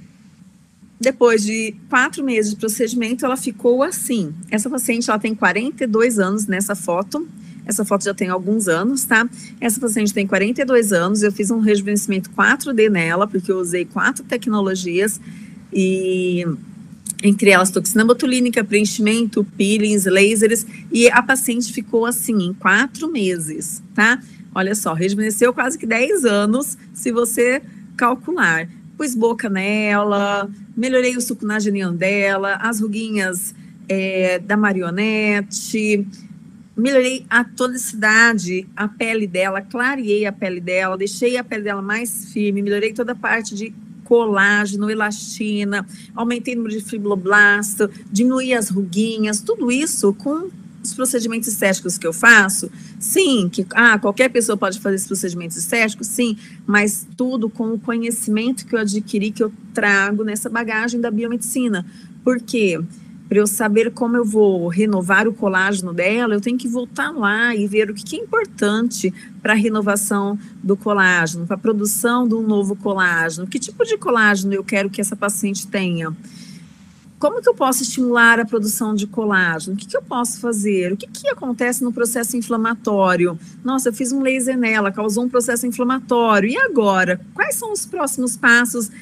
Depois de 4 meses de procedimento, ela ficou assim. Essa paciente, ela tem 42 anos nessa foto. Essa foto já tem alguns anos, tá? Essa paciente tem 42 anos. Eu fiz um rejuvenescimento 4D nela, porque eu usei 4 tecnologias. E entre elas, toxina botulínica, preenchimento, peelings, lasers. E a paciente ficou assim, em 4 meses, tá? Olha só, rejuvenesceu quase que 10 anos, se você calcular. Pus boca nela, melhorei o suco nasogeniano dela, as ruguinhas da marionete, melhorei a tonicidade, a pele dela, clareei a pele dela, deixei a pele dela mais firme, melhorei toda a parte de colágeno, elastina, aumentei o número de fibroblasto, diminuí as ruguinhas, tudo isso com os procedimentos estéticos que eu faço, sim, qualquer pessoa pode fazer esses procedimentos estéticos, sim, mas tudo com o conhecimento que eu adquiri, que eu trago nessa bagagem da biomedicina. Por quê? Para eu saber como eu vou renovar o colágeno dela, eu tenho que voltar lá e ver o que é importante para a renovação do colágeno, para a produção de um novo colágeno, que tipo de colágeno eu quero que essa paciente tenha. Como que eu posso estimular a produção de colágeno? O que eu posso fazer? O que acontece no processo inflamatório? Nossa, eu fiz um laser nela, causou um processo inflamatório. E agora? Quais são os próximos passos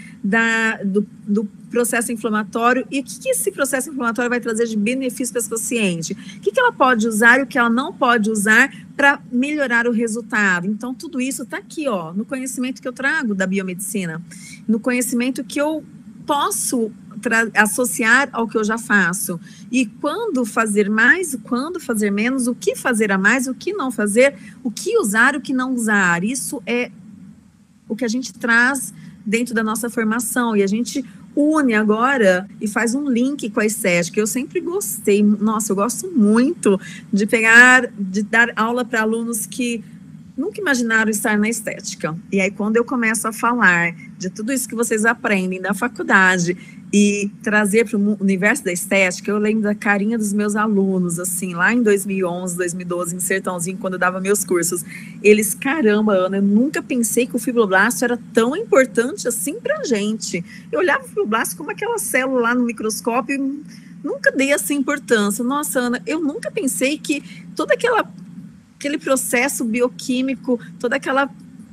do processo inflamatório? E o que esse processo inflamatório vai trazer de benefício para esse paciente? O que ela pode usar e o que ela não pode usar para melhorar o resultado? Então, tudo isso está aqui, ó, no conhecimento que eu trago da biomedicina, no conhecimento que eu posso associar ao que eu já faço. E quando fazer mais, quando fazer menos, o que fazer a mais, o que não fazer, o que usar, o que não usar. Isso é o que a gente traz dentro da nossa formação. E a gente une agora e faz um link com a estética. Eu sempre gostei, nossa, eu gosto muito de dar aula para alunos que nunca imaginaram estar na estética. E aí, quando eu começo a falar de tudo isso que vocês aprendem da faculdade e trazer para o universo da estética, eu lembro da carinha dos meus alunos, assim, lá em 2011, 2012, em Sertãozinho, quando eu dava meus cursos. Eles, caramba, Ana, eu nunca pensei que o fibroblasto era tão importante assim para a gente. Eu olhava o fibroblasto como aquela célula lá no microscópio e nunca dei essa importância. Nossa, Ana, eu nunca pensei que toda aquele processo bioquímico, toda aquela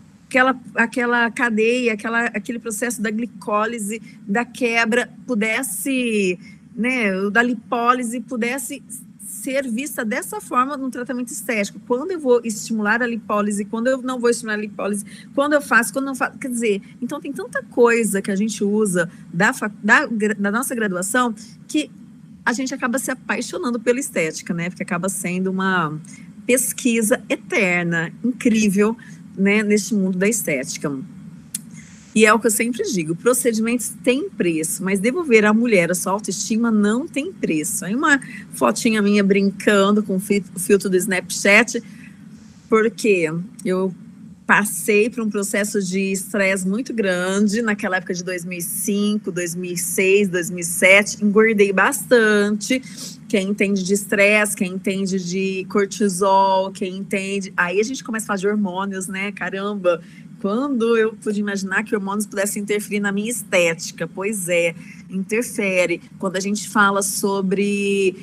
cadeia, aquele processo da glicólise, da quebra, pudesse, né, da lipólise, pudesse ser vista dessa forma no tratamento estético. Quando eu vou estimular a lipólise, quando eu não vou estimular a lipólise, quando eu faço, quando não faço, quer dizer, então tem tanta coisa que a gente usa da nossa graduação que a gente acaba se apaixonando pela estética, né, porque acaba sendo uma pesquisa eterna, incrível, né, neste mundo da estética. E é o que eu sempre digo, procedimentos têm preço, mas devolver à mulher a sua autoestima não tem preço. Aí uma fotinha minha brincando com o filtro do Snapchat, porque eu passei por um processo de estresse muito grande naquela época de 2005, 2006, 2007, engordei bastante. Quem entende de estresse, quem entende de cortisol, quem entende... Aí a gente começa a falar de hormônios, né? Caramba, quando eu pude imaginar que hormônios pudessem interferir na minha estética? Pois é, interfere. Quando a gente fala sobre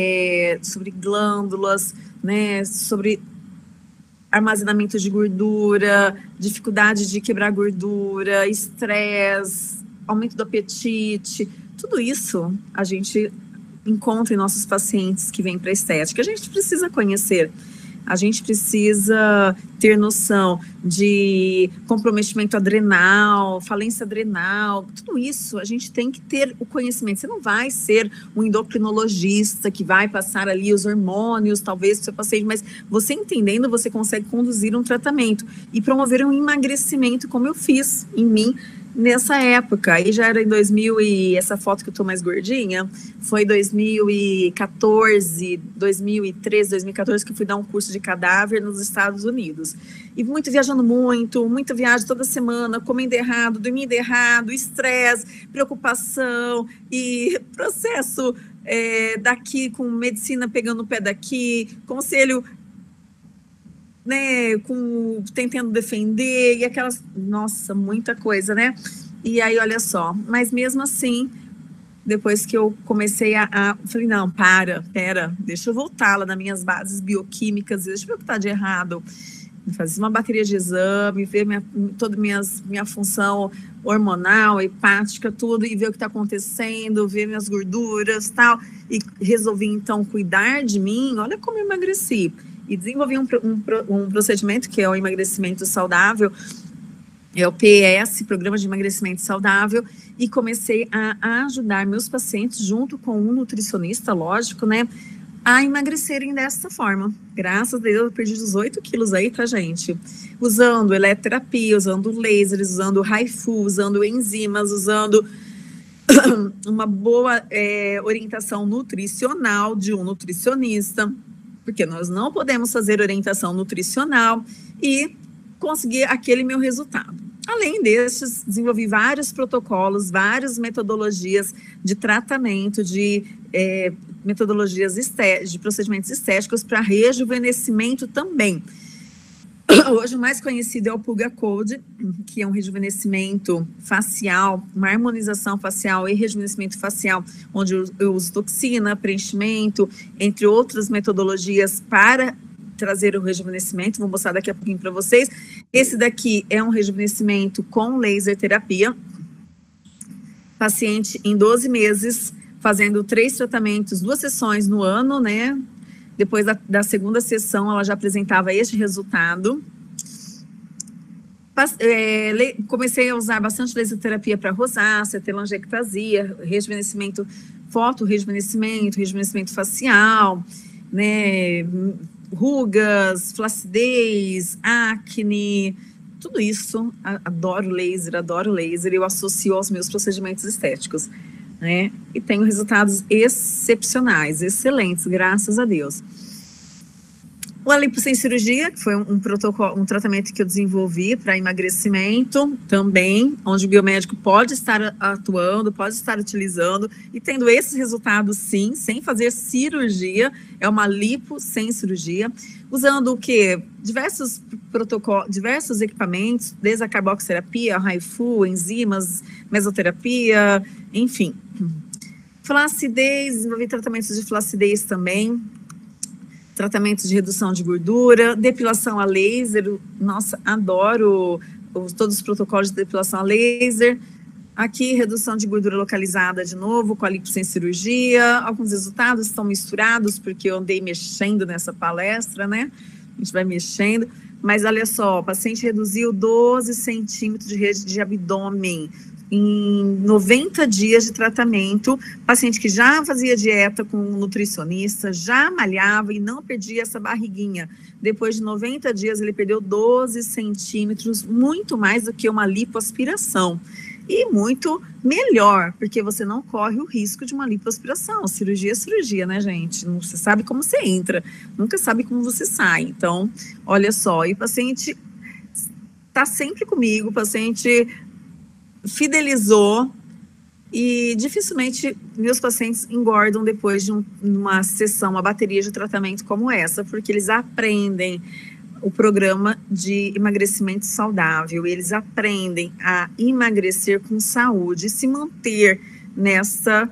glândulas, né? Sobre armazenamento de gordura, dificuldade de quebrar gordura, estresse, aumento do apetite, tudo isso a gente encontra em nossos pacientes que vêm para a estética. A gente precisa conhecer a gente precisa ter noção de comprometimento adrenal, falência adrenal, tudo isso a gente tem que ter o conhecimento. Você não vai ser um endocrinologista que vai passar ali os hormônios, talvez, para o seu paciente, mas você entendendo, você consegue conduzir um tratamento e promover um emagrecimento, como eu fiz em mim, nessa época. Aí já era em 2000 e essa foto que eu tô mais gordinha, foi 2014, 2013, 2014 que eu fui dar um curso de cadáver nos Estados Unidos. E viajando muita viagem toda semana, comendo errado, dormindo errado, estresse, preocupação e processo daqui com medicina pegando o pé daqui, conselho, né, tentando defender, e aquelas, nossa, muita coisa, né? E aí, olha só, mas mesmo assim, depois que eu comecei falei, não, pera, deixa eu voltar lá nas minhas bases bioquímicas, deixa eu ver o que está de errado. Fazer uma bateria de exame, ver toda minha função hormonal, hepática, tudo, e ver o que está acontecendo, ver minhas gorduras, tal, e resolvi, então, cuidar de mim. Olha como eu emagreci. E desenvolvi um procedimento que é o emagrecimento saudável, é o PS, Programa de Emagrecimento Saudável, e comecei a ajudar meus pacientes, junto com um nutricionista, lógico, né, a emagrecerem dessa forma. Graças a Deus, eu perdi 18 quilos aí, tá, gente? Usando eletroterapia, usando lasers, usando HIFU, usando enzimas, usando uma boa orientação nutricional de um nutricionista, porque nós não podemos fazer orientação nutricional e conseguir aquele meu resultado. Além destes, desenvolvi vários protocolos, várias metodologias de tratamento, de metodologias de procedimentos estéticos para rejuvenescimento também. Hoje o mais conhecido é o Pulga Code, que é um rejuvenescimento facial, uma harmonização facial e rejuvenescimento facial, onde eu uso toxina, preenchimento, entre outras metodologias para trazer o rejuvenescimento. Vou mostrar daqui a pouquinho para vocês. Esse daqui é um rejuvenescimento com laser terapia. Paciente em 12 meses, fazendo 3 tratamentos, 2 sessões no ano, né? Depois da segunda sessão, ela já apresentava este resultado. Comecei a usar bastante laser terapia para rosácea, telangiectasia, rejuvenescimento, rejuvenescimento facial, né? Rugas, flacidez, acne, tudo isso. Adoro laser, eu associo aos meus procedimentos estéticos, né? E tenho resultados excepcionais, excelentes, graças a Deus. O Alipo Sem Cirurgia, que foi um tratamento que eu desenvolvi para emagrecimento também, onde o biomédico pode estar atuando, pode estar utilizando e tendo esses resultados, sim, sem fazer cirurgia. É uma lipo sem cirurgia, usando o quê? Diversos protocolos, diversos equipamentos, desde a carboxiterapia, HIFU, enzimas, mesoterapia, enfim. Flacidez, desenvolvi tratamentos de flacidez também, tratamentos de redução de gordura, depilação a laser. Nossa, adoro todos os protocolos de depilação a laser. Aqui, redução de gordura localizada de novo, com a lipo sem cirurgia. Alguns resultados estão misturados, porque eu andei mexendo nessa palestra, né? A gente vai mexendo. Mas olha só, o paciente reduziu 12 centímetros de rede de abdômen em 90 dias de tratamento. Paciente que já fazia dieta com um nutricionista, já malhava e não perdia essa barriguinha. Depois de 90 dias, ele perdeu 12 centímetros, muito mais do que uma lipoaspiração. E muito melhor, porque você não corre o risco de uma lipoaspiração. Cirurgia é cirurgia, né, gente? Não se sabe como você entra, nunca sabe como você sai. Então, olha só, e o paciente está sempre comigo, o paciente fidelizou, e dificilmente meus pacientes engordam depois de uma sessão, uma bateria de tratamento como essa, porque eles aprendem o programa de emagrecimento saudável, eles aprendem a emagrecer com saúde e se manter nessa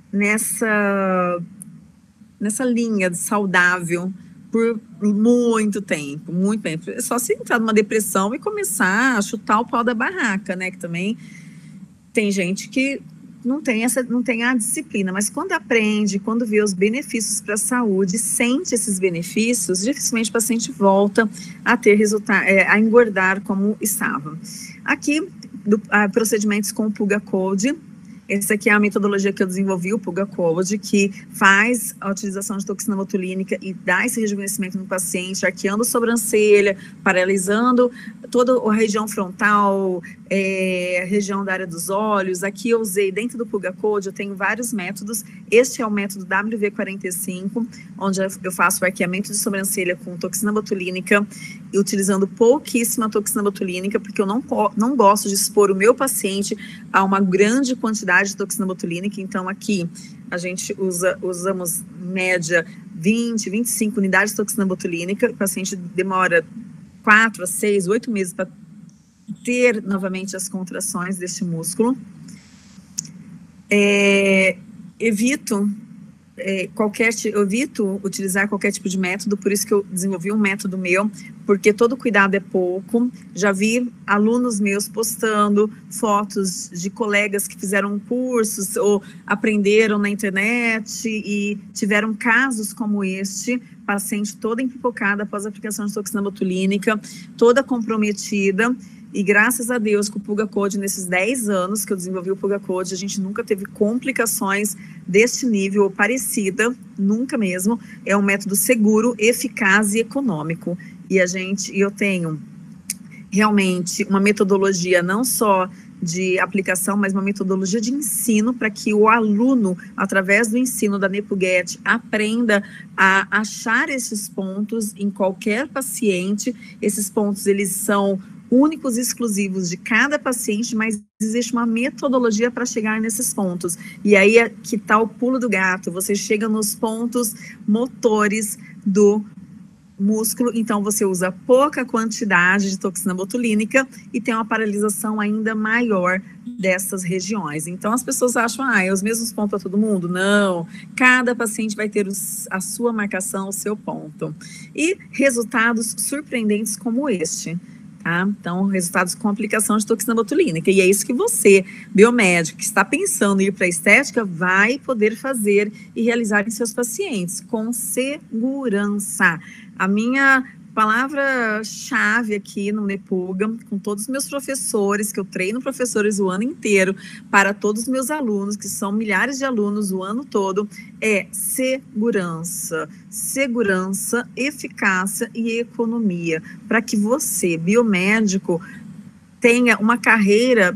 linha saudável por muito tempo, muito tempo. É só se entrar numa depressão e começar a chutar o pau da barraca, né? Que também tem gente que não tem a disciplina, mas quando aprende, quando vê os benefícios para a saúde, sente esses benefícios, dificilmente o paciente volta a ter resultado, a engordar como estava. Aqui, procedimentos com o Pulga Code. Essa aqui é a metodologia que eu desenvolvi, o Pulga Code, que faz a utilização de toxina botulínica e dá esse rejuvenescimento no paciente, arqueando a sobrancelha, paralisando toda a região frontal, região da área dos olhos. Aqui eu usei, dentro do Pulga Code, eu tenho vários métodos. Este é o método WV45, onde eu faço o arqueamento de sobrancelha com toxina botulínica, e utilizando pouquíssima toxina botulínica, porque eu não gosto de expor o meu paciente a uma grande quantidade de toxina botulínica. Então, aqui a gente usamos média 20, 25 unidades de toxina botulínica. O paciente demora 4 a 6, 8 meses para ter novamente as contrações deste músculo. Evito utilizar qualquer tipo de método, por isso que eu desenvolvi um método meu, porque todo cuidado é pouco. Já vi alunos meus postando fotos de colegas que fizeram cursos ou aprenderam na internet e tiveram casos como este, paciente toda empipocada após a aplicação de toxina botulínica, toda comprometida. E graças a Deus, com o Pulga Code, nesses 10 anos que eu desenvolvi o Pulga Code, a gente nunca teve complicações deste nível, ou parecida, nunca mesmo. É um método seguro, eficaz e econômico. E eu tenho realmente uma metodologia não só de aplicação, mas uma metodologia de ensino para que o aluno, através do ensino da NepuGet, aprenda a achar esses pontos em qualquer paciente. Esses pontos, eles são únicos e exclusivos de cada paciente, mas existe uma metodologia para chegar nesses pontos. E aí é que está o pulo do gato, você chega nos pontos motores do músculo, então você usa pouca quantidade de toxina botulínica e tem uma paralisação ainda maior dessas regiões. Então as pessoas acham, é os mesmos pontos para todo mundo? Não, cada paciente vai ter a sua marcação, o seu ponto. E resultados surpreendentes como este. Tá? Então, resultados com aplicação de toxina botulínica. E é isso que você, biomédico, que está pensando em ir para a estética, vai poder fazer e realizar em seus pacientes, com segurança. A minha palavra-chave aqui no Nepuga, com todos os meus professores, que eu treino professores o ano inteiro, para todos os meus alunos, que são milhares de alunos o ano todo, é segurança. Segurança, eficácia e economia, para que você, biomédico, tenha uma carreira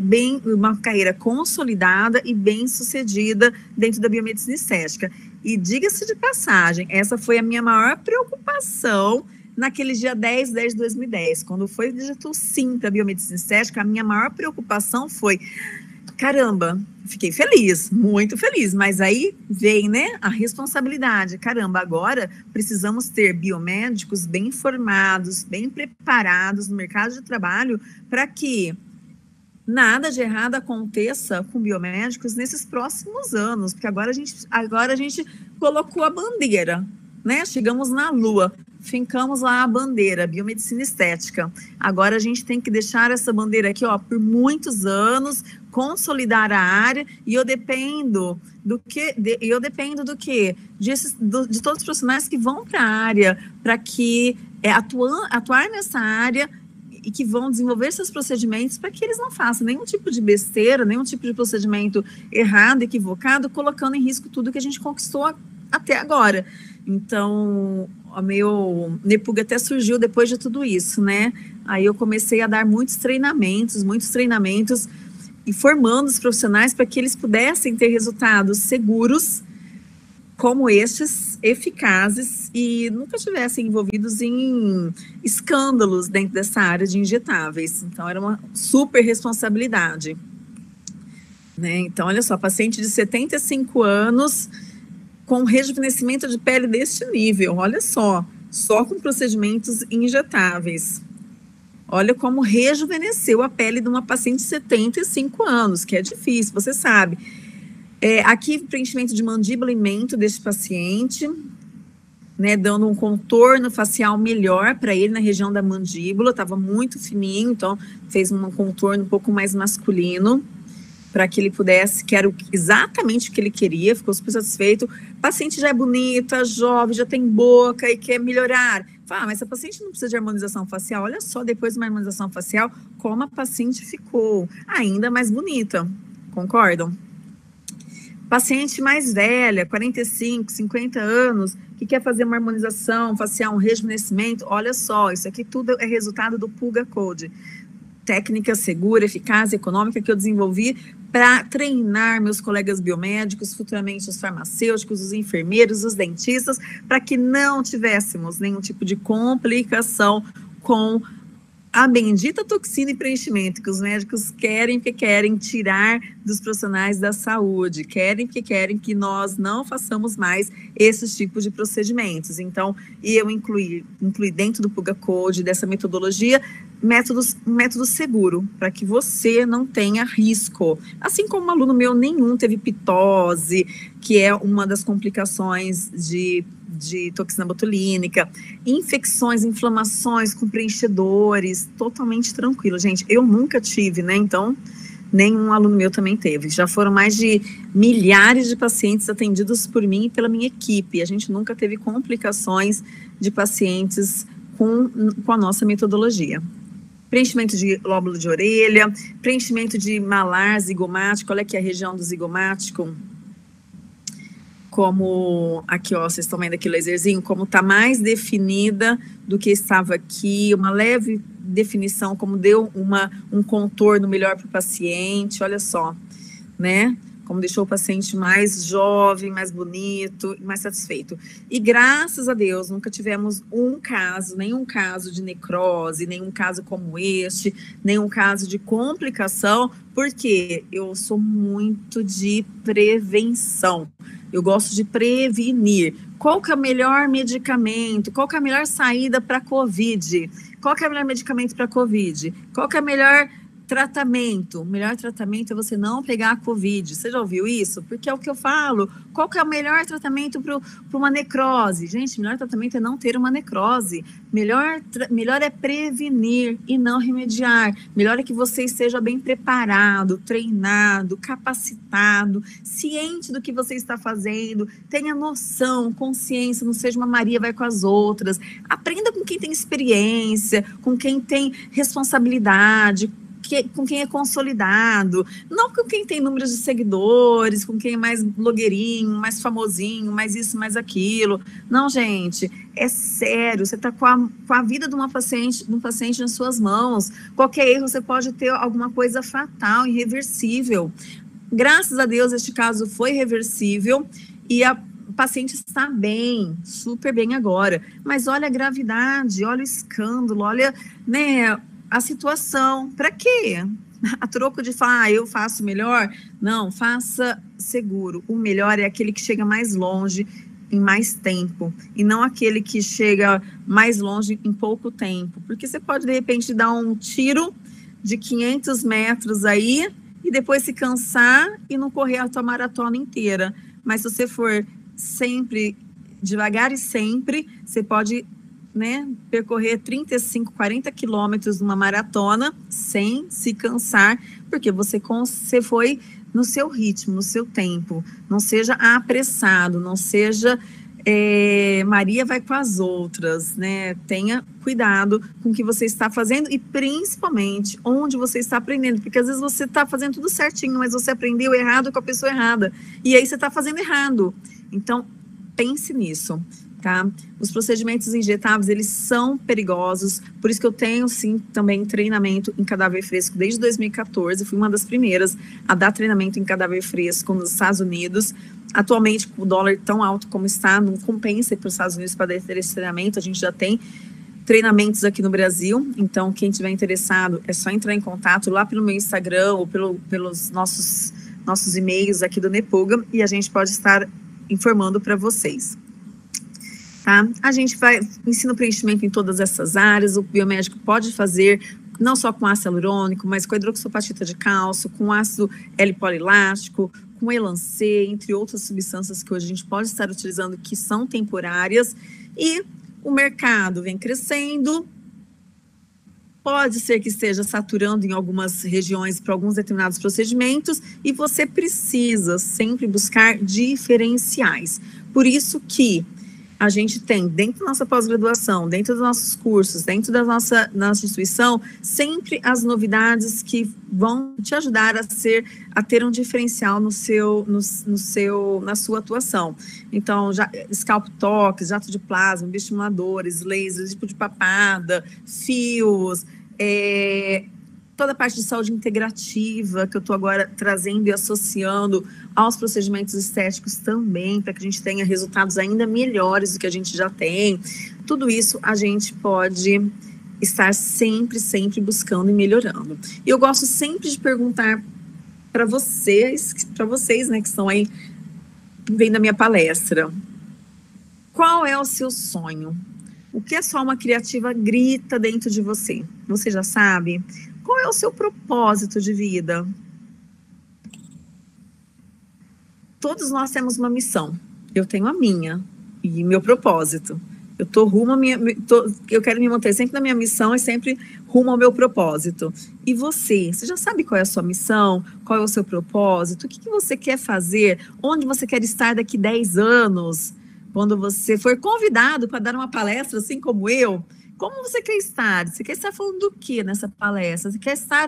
consolidada e bem sucedida dentro da biomedicina estética. E diga-se de passagem, essa foi a minha maior preocupação naquele dia 10/10 de 2010, quando foi dito sim para a biomedicina estética. A minha maior preocupação foi, caramba, fiquei feliz, muito feliz, mas aí vem, né, a responsabilidade. Caramba, agora precisamos ter biomédicos bem formados, bem preparados no mercado de trabalho para que nada de errado aconteça com biomédicos nesses próximos anos, porque agora a gente colocou a bandeira, né? Chegamos na Lua, fincamos lá a bandeira, biomedicina estética. Agora a gente tem que deixar essa bandeira aqui, ó, por muitos anos, consolidar a área, e eu dependo do quê? De todos os profissionais que vão para a área, para que atuar nessa área e que vão desenvolver seus procedimentos para que eles não façam nenhum tipo de besteira, nenhum tipo de procedimento errado, equivocado, colocando em risco tudo que a gente conquistou até agora. Então, o meu Nepuga até surgiu depois de tudo isso, né? Aí eu comecei a dar muitos treinamentos e formando os profissionais para que eles pudessem ter resultados seguros como estes, eficazes, e nunca estivessem envolvidos em escândalos dentro dessa área de injetáveis. Então, era uma super responsabilidade, né? Então, olha só, paciente de 75 anos com rejuvenescimento de pele deste nível, olha só com procedimentos injetáveis. Olha como rejuvenesceu a pele de uma paciente de 75 anos, que é difícil, você sabe. Aqui, preenchimento de mandíbula e mento deste paciente, né, dando um contorno facial melhor para ele na região da mandíbula, estava muito fininho, então fez um contorno um pouco mais masculino. para que ele pudesse, que era exatamente o que ele queria, ficou super satisfeito. O paciente já é bonita, jovem, já tem boca e quer melhorar. Fala, mas a paciente não precisa de harmonização facial. Olha só, depois de uma harmonização facial, como a paciente ficou ainda mais bonita. Concordam? Paciente mais velha, 45, 50 anos, que quer fazer uma harmonização facial, um rejuvenescimento, olha só, isso aqui tudo é resultado do Pulga Code. Técnica segura, eficaz e econômica que eu desenvolvi para treinar meus colegas biomédicos, futuramente os farmacêuticos, os enfermeiros, os dentistas, para que não tivéssemos nenhum tipo de complicação com a bendita toxina e preenchimento que os médicos querem, porque querem tirar dos profissionais da saúde, querem porque querem que nós não façamos mais esses tipos de procedimentos. Então, eu incluí dentro do Pulga Code, dessa metodologia, método seguro, para que você não tenha risco. Assim como um aluno meu nenhum teve pitose, que é uma das complicações de toxina botulínica, infecções, inflamações com preenchedores, totalmente tranquilo. Gente, eu nunca tive, né? Então, nenhum aluno meu também teve. Já foram mais de milhares de pacientes atendidos por mim e pela minha equipe. A gente nunca teve complicações de pacientes com a nossa metodologia. Preenchimento de lóbulo de orelha, preenchimento de malar zigomático, olha aqui a região do zigomático, como aqui, ó, vocês estão vendo aqui o laserzinho, como está mais definida do que estava aqui, uma leve definição, como deu um contorno melhor para o paciente, olha só, né? Como deixou o paciente mais jovem, mais bonito, mais satisfeito. E graças a Deus, nunca tivemos nenhum caso de necrose, nenhum caso como este, nenhum caso de complicação, porque eu sou muito de prevenção. Eu gosto de prevenir. Qual que é o melhor medicamento? Qual que é a melhor saída para a COVID? Qual que é o melhor medicamento para a COVID? Qual que é o melhor tratamento? O melhor tratamento é você não pegar a COVID. Você já ouviu isso? Porque é o que eu falo. Qual que é o melhor tratamento para uma necrose? Gente, o melhor tratamento é não ter uma necrose. Melhor é prevenir e não remediar. Melhor é que você esteja bem preparado, treinado, capacitado, ciente do que você está fazendo, tenha noção, consciência, não seja uma Maria vai com as outras. Aprenda com quem tem experiência, com quem tem responsabilidade, com quem é consolidado, não com quem tem números de seguidores, com quem é mais blogueirinho, mais famosinho, mais isso, mais aquilo. Não, gente, é sério, você está com a vida de um paciente nas suas mãos. Qualquer erro, você pode ter alguma coisa fatal, irreversível. Graças a Deus, este caso foi reversível e a paciente está bem, super bem agora. Mas olha a gravidade, olha o escândalo, olha, né, a situação. Para quê? A troco de falar, eu faço melhor? Não, faça seguro. O melhor é aquele que chega mais longe em mais tempo, e não aquele que chega mais longe em pouco tempo. Porque você pode, de repente, dar um tiro de 500 metros aí, e depois se cansar e não correr a tua maratona inteira. Mas se você for sempre, devagar e sempre, você pode, né, percorrer 35, 40 quilômetros numa maratona sem se cansar, porque você foi no seu ritmo, no seu tempo. Não seja apressado, não seja Maria vai com as outras, né? Tenha cuidado com o que você está fazendo e principalmente onde você está aprendendo, porque às vezes você está fazendo tudo certinho, mas você aprendeu errado com a pessoa errada, e aí você está fazendo errado. Então, pense nisso. Tá? Os procedimentos injetáveis, eles são perigosos, por isso que eu tenho, sim, também treinamento em cadáver fresco desde 2014, fui uma das primeiras a dar treinamento em cadáver fresco nos Estados Unidos. Atualmente, com o dólar tão alto como está, não compensa ir para os Estados Unidos para ter esse treinamento, a gente já tem treinamentos aqui no Brasil, então quem tiver interessado é só entrar em contato lá pelo meu Instagram ou pelos nossos e-mails aqui do Nepuga, e a gente pode estar informando para vocês. Tá? A gente ensina o preenchimento em todas essas áreas, o biomédico pode fazer não só com ácido hialurônico, mas com hidroxapatita de cálcio, com ácido L-polilástico, com Elancê, entre outras substâncias que hoje a gente pode estar utilizando que são temporárias, e o mercado vem crescendo, pode ser que esteja saturando em algumas regiões para alguns determinados procedimentos e você precisa sempre buscar diferenciais. Por isso que a gente tem, dentro da nossa pós-graduação, dentro dos nossos cursos, dentro da nossa instituição, sempre as novidades que vão te ajudar a ter um diferencial na sua atuação. Então, scalp toques, jato de plasma, bioestimuladores, lasers, tipo de papada, fios, toda a parte de saúde integrativa que eu estou agora trazendo e associando aos procedimentos estéticos também, para que a gente tenha resultados ainda melhores do que a gente já tem. Tudo isso a gente pode estar sempre buscando e melhorando. E eu gosto sempre de perguntar para vocês, né, que estão aí, vem da minha palestra, qual é o seu sonho? O que a sua alma criativa grita dentro de você? Você já sabe? Qual é o seu propósito de vida? Todos nós temos uma missão. Eu tenho a minha e meu propósito. Eu tô rumo a eu quero me manter sempre na minha missão e sempre rumo ao meu propósito. E você já sabe qual é a sua missão? Qual é o seu propósito? O que você quer fazer? Onde você quer estar daqui 10 anos? Quando você for convidado para dar uma palestra, assim como eu, como você quer estar? Você quer estar falando do que nessa palestra? Você quer estar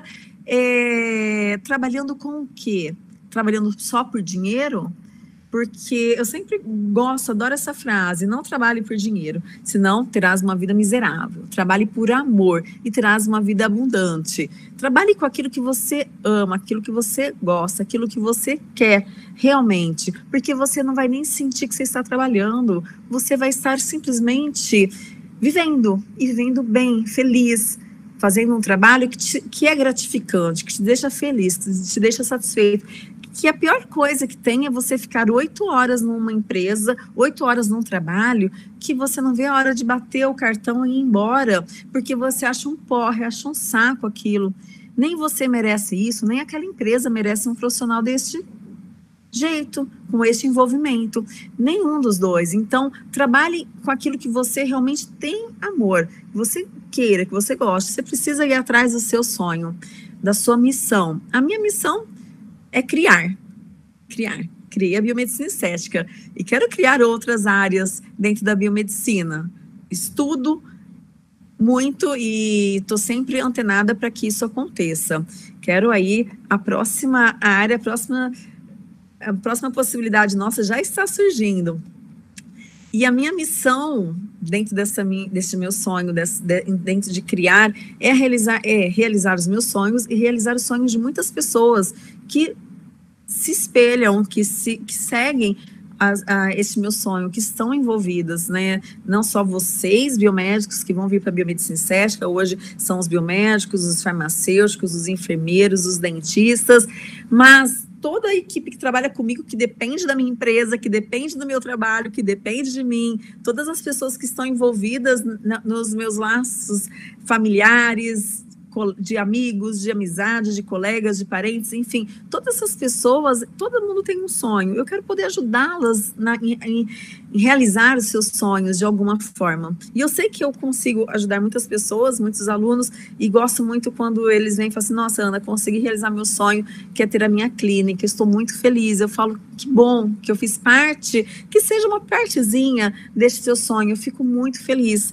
trabalhando com o quê? Trabalhando só por dinheiro? Porque eu sempre adoro essa frase, não trabalhe por dinheiro, senão terás uma vida miserável. Trabalhe por amor e terás uma vida abundante. Trabalhe com aquilo que você ama, aquilo que você gosta, aquilo que você quer realmente, porque você não vai nem sentir que você está trabalhando, você vai estar simplesmente vivendo e vivendo bem, feliz, fazendo um trabalho que é gratificante, que te deixa feliz, que te deixa satisfeito. Que a pior coisa que tem é você ficar 8 horas numa empresa, 8 horas num trabalho, que você não vê a hora de bater o cartão e ir embora, porque você acha um porre, acha um saco aquilo. Nem você merece isso, nem aquela empresa merece um profissional deste jeito, com esse envolvimento. Nenhum dos dois. Então, trabalhe com aquilo que você realmente tem amor, que você queira, que você goste. Você precisa ir atrás do seu sonho, da sua missão. A minha missão é criar. Criei a biomedicina estética e quero criar outras áreas dentro da biomedicina. Estudo muito e estou sempre antenada para que isso aconteça. Quero aí a próxima área, a próxima possibilidade nossa já está surgindo. E a minha missão, dentro desse meu sonho, dentro de criar, é realizar os meus sonhos e realizar os sonhos de muitas pessoas que se espelham, que seguem esse meu sonho, que estão envolvidas, né? Não só vocês, biomédicos, que vão vir para a biomedicina estética, hoje são os biomédicos, os farmacêuticos, os enfermeiros, os dentistas, mas toda a equipe que trabalha comigo, que depende da minha empresa, que depende do meu trabalho, que depende de mim, todas as pessoas que estão envolvidas nos meus laços familiares, de amigos, de amizade, de colegas, de parentes, enfim, todas essas pessoas, todo mundo tem um sonho. Eu quero poder ajudá-las em realizar os seus sonhos de alguma forma. E eu sei que eu consigo ajudar muitas pessoas, muitos alunos, e gosto muito quando eles vêm e falam assim, nossa, Ana, consegui realizar meu sonho, que é ter a minha clínica, estou muito feliz. Eu falo, que bom que eu fiz parte, que seja uma partezinha deste seu sonho, eu fico muito feliz,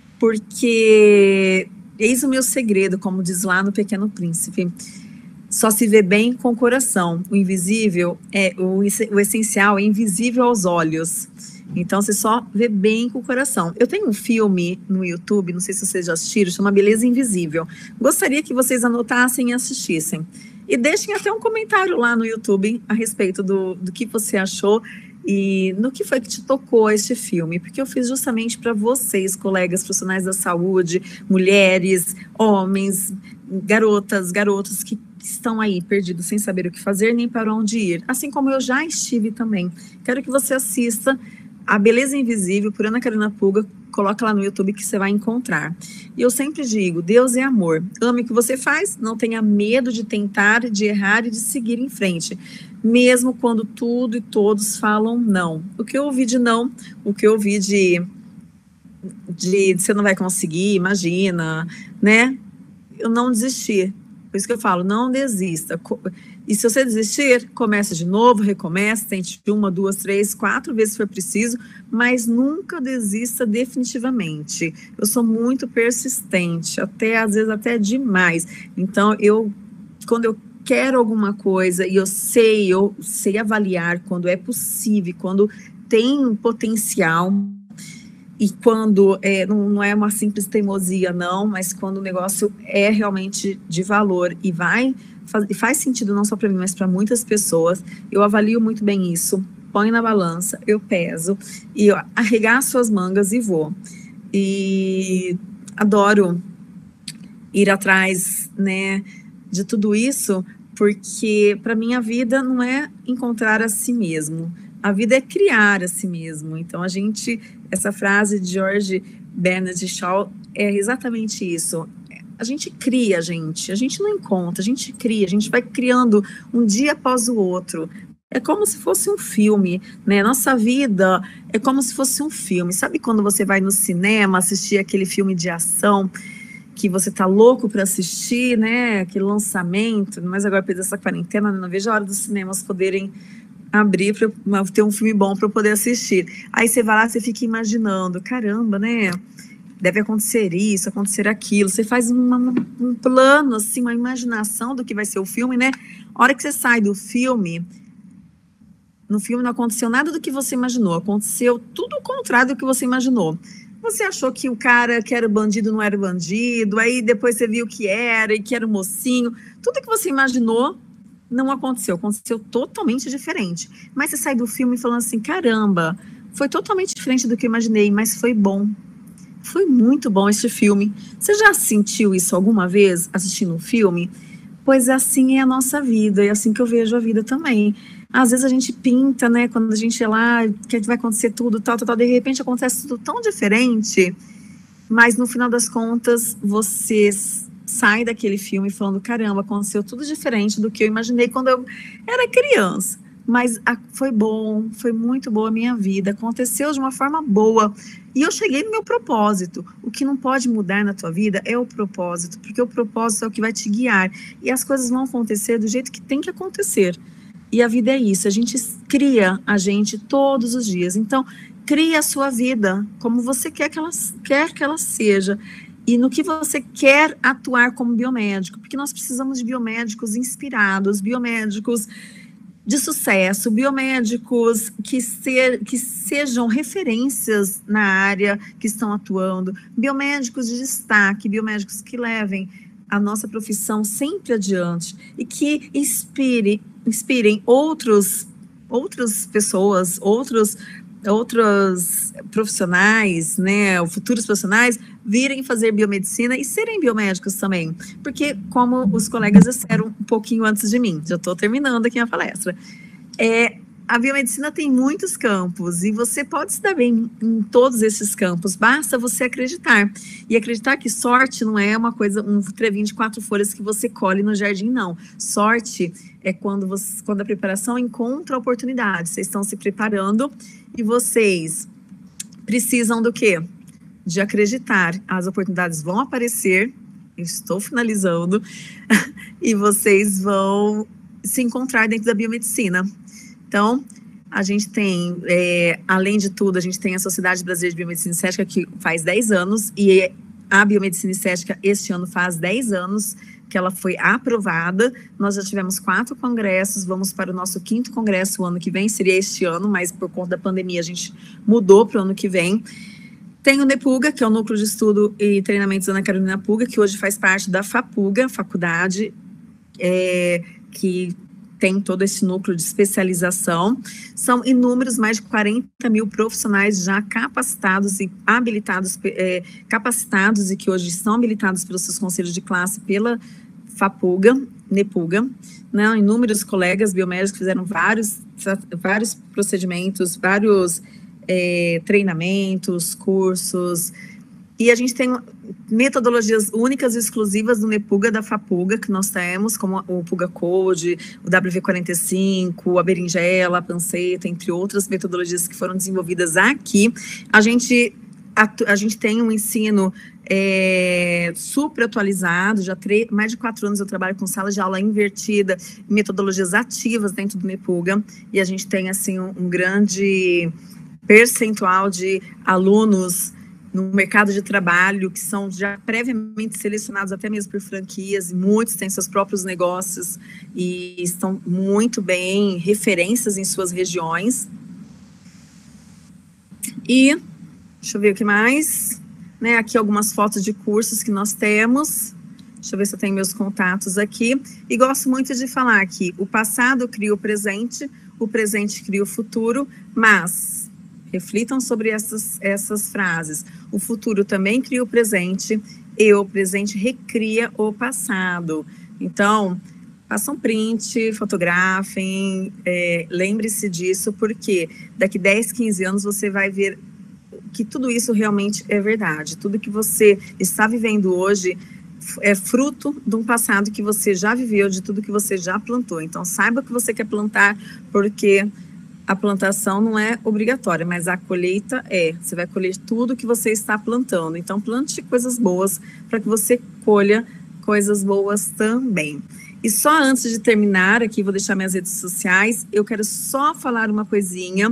porque eis o meu segredo, como diz lá no Pequeno Príncipe. Só se vê bem com o coração. O invisível, o essencial é invisível aos olhos. Então, você só vê bem com o coração. Eu tenho um filme no YouTube, não sei se vocês já assistiram, chama Beleza Invisível. Gostaria que vocês anotassem e assistissem. E deixem até um comentário lá no YouTube a respeito do que você achou e no que foi que te tocou este filme, porque eu fiz justamente para vocês, colegas profissionais da saúde, mulheres, homens, garotos que estão aí perdidos sem saber o que fazer nem para onde ir, assim como eu já estive também. Quero que você assista A Beleza Invisível, por Ana Carolina Puga, coloca lá no YouTube que você vai encontrar. E eu sempre digo, Deus é amor. Ame o que você faz, não tenha medo de tentar, de errar e de seguir em frente. Mesmo quando tudo e todos falam não. O que eu ouvi de não, o que eu ouvi de você não vai conseguir, imagina, né? eu não desistir. Por isso que eu falo, não desista. E se você desistir, começa de novo, recomeça, tente 1, 2, 3, 4 vezes se for preciso, mas nunca desista definitivamente. Eu sou muito persistente, às vezes até demais. Então, quando eu quero alguma coisa e eu sei avaliar quando é possível, quando tem potencial, e quando não é uma simples teimosia, não, mas quando o negócio é realmente de valor e faz sentido não só para mim, mas para muitas pessoas, eu avalio muito bem isso, ponho na balança, eu peso, e eu arregaço as mangas e vou. E adoro ir atrás, né, de tudo isso, porque para mim a vida não é encontrar a si mesmo, a vida é criar a si mesmo. Então essa frase de George Bernard Shaw é exatamente isso. A gente cria, a gente não encontra, a gente cria, a gente vai criando um dia após o outro. É como se fosse um filme, né? Nossa vida é como se fosse um filme. Sabe quando você vai no cinema assistir aquele filme de ação que você tá louco para assistir, né? Aquele lançamento, mas agora depois dessa quarentena, não vejo a hora dos cinemas poderem abrir para ter um filme bom para eu poder assistir. Aí você vai lá, você fica imaginando, caramba, né? Deve acontecer isso, acontecer aquilo. Você faz um plano, assim, uma imaginação do que vai ser o filme, né? A hora que você sai do filme, no filme não aconteceu nada do que você imaginou, aconteceu tudo o contrário do que você imaginou. Você achou que o cara que era bandido não era bandido, aí depois você viu que era, e que era o mocinho. Tudo que você imaginou não aconteceu, aconteceu totalmente diferente. Mas você sai do filme falando assim, caramba, foi totalmente diferente do que eu imaginei, mas foi bom. Foi muito bom este filme. Você já sentiu isso alguma vez assistindo um filme? Pois assim é a nossa vida, é assim que eu vejo a vida também. Às vezes a gente pinta, né, quando a gente é lá, que vai acontecer tudo, tal, de repente acontece tudo tão diferente, mas no final das contas, você sai daquele filme falando, caramba, aconteceu tudo diferente do que eu imaginei quando eu era criança, mas foi bom, foi muito boa a minha vida, aconteceu de uma forma boa, e eu cheguei no meu propósito. O que não pode mudar na tua vida é o propósito, porque o propósito é o que vai te guiar, e as coisas vão acontecer do jeito que tem que acontecer, e a vida é isso, a gente cria a gente todos os dias, então cria a sua vida como você quer que ela seja, e no que você quer atuar como biomédico, porque nós precisamos de biomédicos inspirados, biomédicos de sucesso, biomédicos que sejam referências na área que estão atuando, biomédicos de destaque, biomédicos que levem a nossa profissão sempre adiante e que inspirem outras pessoas, outros profissionais, né, futuros profissionais, virem fazer biomedicina e serem biomédicos também, porque como os colegas disseram um pouquinho antes de mim, já estou terminando aqui a palestra, a biomedicina tem muitos campos e você pode se dar bem em todos esses campos, basta você acreditar, e acreditar que sorte não é uma coisa, um trevinho de 4 folhas que você colhe no jardim, não. Sorte é quando a preparação encontra a oportunidade, vocês estão se preparando e vocês precisam do quê? De acreditar, as oportunidades vão aparecer, eu estou finalizando, e vocês vão se encontrar dentro da biomedicina. Então, a gente tem, além de tudo, a gente tem a Sociedade Brasileira de Biomedicina Estética, que faz 10 anos, e a biomedicina estética este ano faz 10 anos que ela foi aprovada. Nós já tivemos 4 congressos, vamos para o nosso 5º congresso o ano que vem, seria este ano, mas por conta da pandemia a gente mudou para o ano que vem. Tem o NEPUGA, que é o Núcleo de Estudo e Treinamentos Ana Carolina Puga, que hoje faz parte da FAPUGA, faculdade, que tem todo esse núcleo de especialização. São inúmeros, mais de 40 mil profissionais já capacitados e habilitados, capacitados e que hoje são habilitados pelos seus conselhos de classe, pela FAPUGA, NEPUGA, né? Inúmeros colegas biomédicos fizeram vários procedimentos, vários treinamentos, cursos, e a gente tem metodologias únicas e exclusivas do NEPUGA, da FAPUGA, que nós temos, como o PUGA Code, o WV45, a berinjela, a panceta, entre outras metodologias que foram desenvolvidas aqui. A gente a gente tem um ensino super atualizado, já mais de 4 anos eu trabalho com sala de aula invertida, metodologias ativas dentro do NEPUGA, e a gente tem, assim, um grande percentual de alunos no mercado de trabalho, que são já previamente selecionados até mesmo por franquias, e muitos têm seus próprios negócios e estão muito bem referências em suas regiões. E, deixa eu ver o que mais, né, aqui algumas fotos de cursos que nós temos, deixa eu ver se eu tenho meus contatos aqui, e gosto muito de falar que o passado cria o presente cria o futuro, mas reflitam sobre essas frases. O futuro também cria o presente, e o presente recria o passado. Então, façam print, fotografem, lembre-se disso, porque daqui 10, 15 anos você vai ver que tudo isso realmente é verdade. Tudo que você está vivendo hoje é fruto de um passado que você já viveu, de tudo que você já plantou. Então, saiba o que você quer plantar, porque a plantação não é obrigatória, mas a colheita é. Você vai colher tudo que você está plantando. Então, plante coisas boas para que você colha coisas boas também. E só antes de terminar aqui, vou deixar minhas redes sociais, eu quero só falar uma coisinha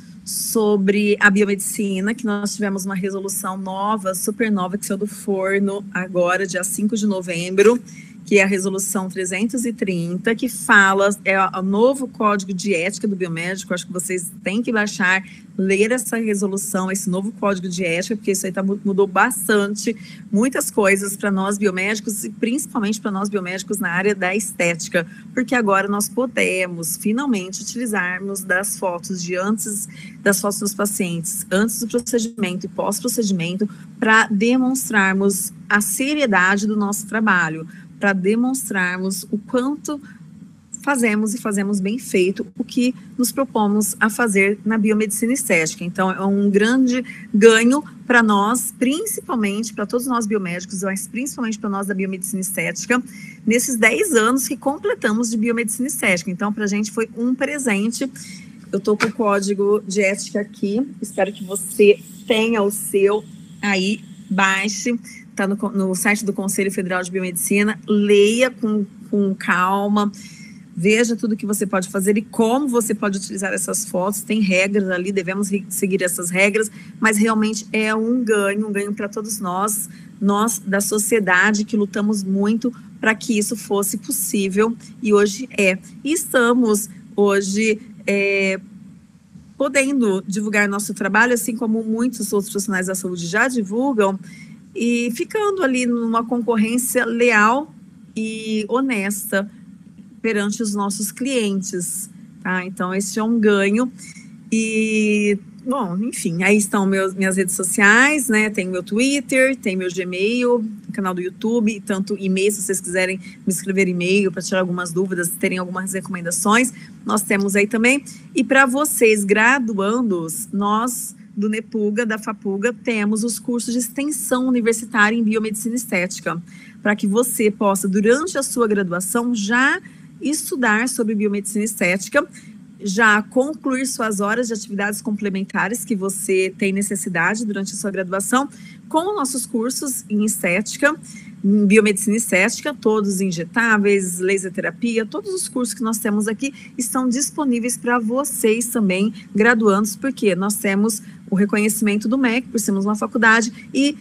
sobre a biomedicina, que nós tivemos uma resolução nova, super nova, que saiu do forno agora, dia 5 de novembro, que é a resolução 330, que fala, é o novo código de ética do biomédico. Acho que vocês têm que baixar, ler essa resolução, esse novo código de ética, porque isso aí mudou bastante, muitas coisas para nós biomédicos, e principalmente para nós biomédicos na área da estética, porque agora nós podemos, finalmente, utilizarmos das fotos das fotos dos pacientes, antes do procedimento e pós-procedimento, para demonstrarmos a seriedade do nosso trabalho, para demonstrarmos o quanto fazemos bem feito o que nos propomos a fazer na biomedicina estética. Então, é um grande ganho para nós, principalmente para todos nós biomédicos, mas principalmente para nós da biomedicina estética, nesses 10 anos que completamos de biomedicina estética. Então, para a gente foi um presente. Eu estou com o código de ética aqui, espero que você tenha o seu aí, baixe. Está no site do Conselho Federal de Biomedicina, leia com calma, veja tudo que você pode fazer e como você pode utilizar essas fotos. Tem regras ali, devemos seguir essas regras, mas realmente é um ganho para todos nós da sociedade, que lutamos muito para que isso fosse possível, e hoje é. E estamos hoje podendo divulgar nosso trabalho, assim como muitos outros profissionais da saúde já divulgam, e ficando ali numa concorrência leal e honesta perante os nossos clientes, tá? Então, esse é um ganho. E, bom, enfim, aí estão minhas redes sociais, né? Tem meu Twitter, tem meu Gmail, canal do YouTube, tanto e-mail, se vocês quiserem me escrever e-mail para tirar algumas dúvidas, terem algumas recomendações, nós temos aí também. E para vocês graduandos, nós do NEPUGA, da FAPUGA, temos os cursos de extensão universitária em biomedicina estética, para que você possa, durante a sua graduação, já estudar sobre biomedicina estética, já concluir suas horas de atividades complementares que você tem necessidade durante a sua graduação, com nossos cursos em estética, em biomedicina estética, todos injetáveis, laser terapia, todos os cursos que nós temos aqui estão disponíveis para vocês também, graduandos, porque nós temos o reconhecimento do MEC, por sermos uma faculdade, e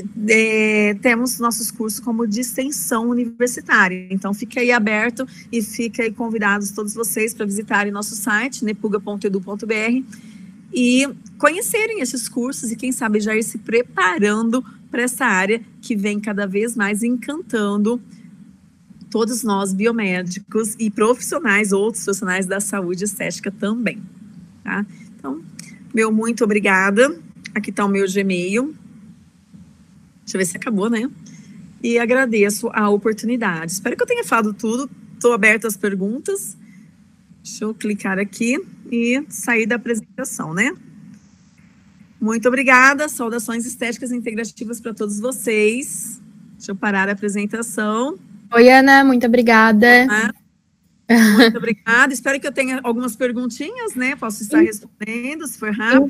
temos nossos cursos como de extensão universitária. Então, fique aí aberto e fique aí convidados todos vocês para visitarem nosso site, nepuga.edu.br, e conhecerem esses cursos e, quem sabe, já ir se preparando para essa área que vem cada vez mais encantando todos nós biomédicos e profissionais, outros profissionais da saúde estética também, tá? Então, meu muito obrigada. Aqui está o meu Gmail. Deixa eu ver se acabou, né? E agradeço a oportunidade. Espero que eu tenha falado tudo. Estou aberta às perguntas. Deixa eu clicar aqui e sair da apresentação, né? Muito obrigada. Saudações estéticas e integrativas para todos vocês. Deixa eu parar a apresentação. Oi, Ana. Muito obrigada. Muito obrigada. Espero que eu tenha algumas perguntinhas, né? Posso estar respondendo, se for rápido.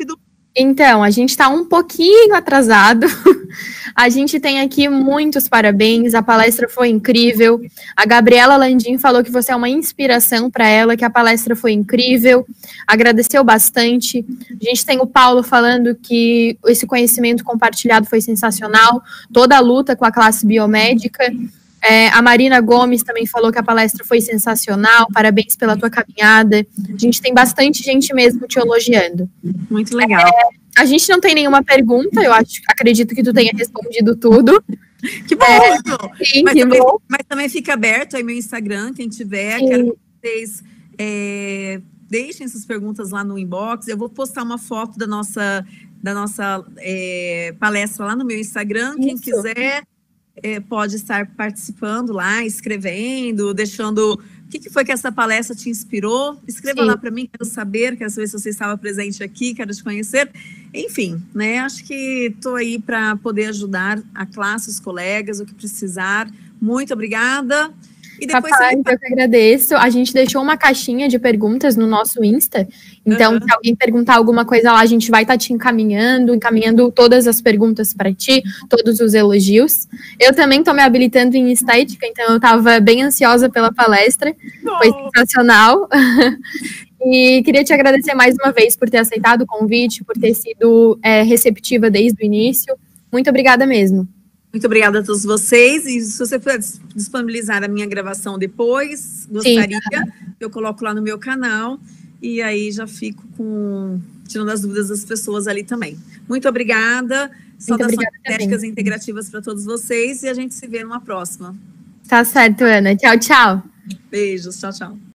Então, a gente está um pouquinho atrasado. A gente tem aqui muitos parabéns, a palestra foi incrível. A Gabriela Landim falou que você é uma inspiração para ela, que a palestra foi incrível, agradeceu bastante. A gente tem o Paulo falando que esse conhecimento compartilhado foi sensacional, toda a luta com a classe biomédica. A Marina Gomes também falou que a palestra foi sensacional, parabéns pela tua caminhada. A gente tem bastante gente mesmo te elogiando. Muito legal. A gente não tem nenhuma pergunta, acredito que tu tenha respondido tudo. Que bom! Sim, mas também fica aberto aí meu Instagram, quem tiver, quero que vocês deixem essas perguntas lá no inbox. Eu vou postar uma foto da nossa palestra lá no meu Instagram, quem quiser pode estar participando lá, escrevendo, deixando o que foi que essa palestra te inspirou. Escreva lá para mim, quero saber se você estava presente aqui, quero te conhecer. Enfim, né? Acho que estou aí para poder ajudar a classe, os colegas, o que precisar. Muito obrigada. E depois eu que agradeço. A gente deixou uma caixinha de perguntas no nosso Insta. Então, se alguém perguntar alguma coisa lá, a gente vai estar te encaminhando todas as perguntas para ti, todos os elogios. Eu também estou me habilitando em estética, então eu estava bem ansiosa pela palestra. Foi sensacional. E queria te agradecer mais uma vez por ter aceitado o convite, por ter sido receptiva desde o início. Muito obrigada mesmo. Muito obrigada a todos vocês. E se você puder disponibilizar a minha gravação depois, gostaria, eu coloco lá no meu canal. E aí já fico tirando as dúvidas das pessoas ali também. Muito obrigada. Saudações estéticas e integrativas para todos vocês. E a gente se vê numa próxima. Tá certo, Ana. Tchau, tchau. Beijos. Tchau, tchau.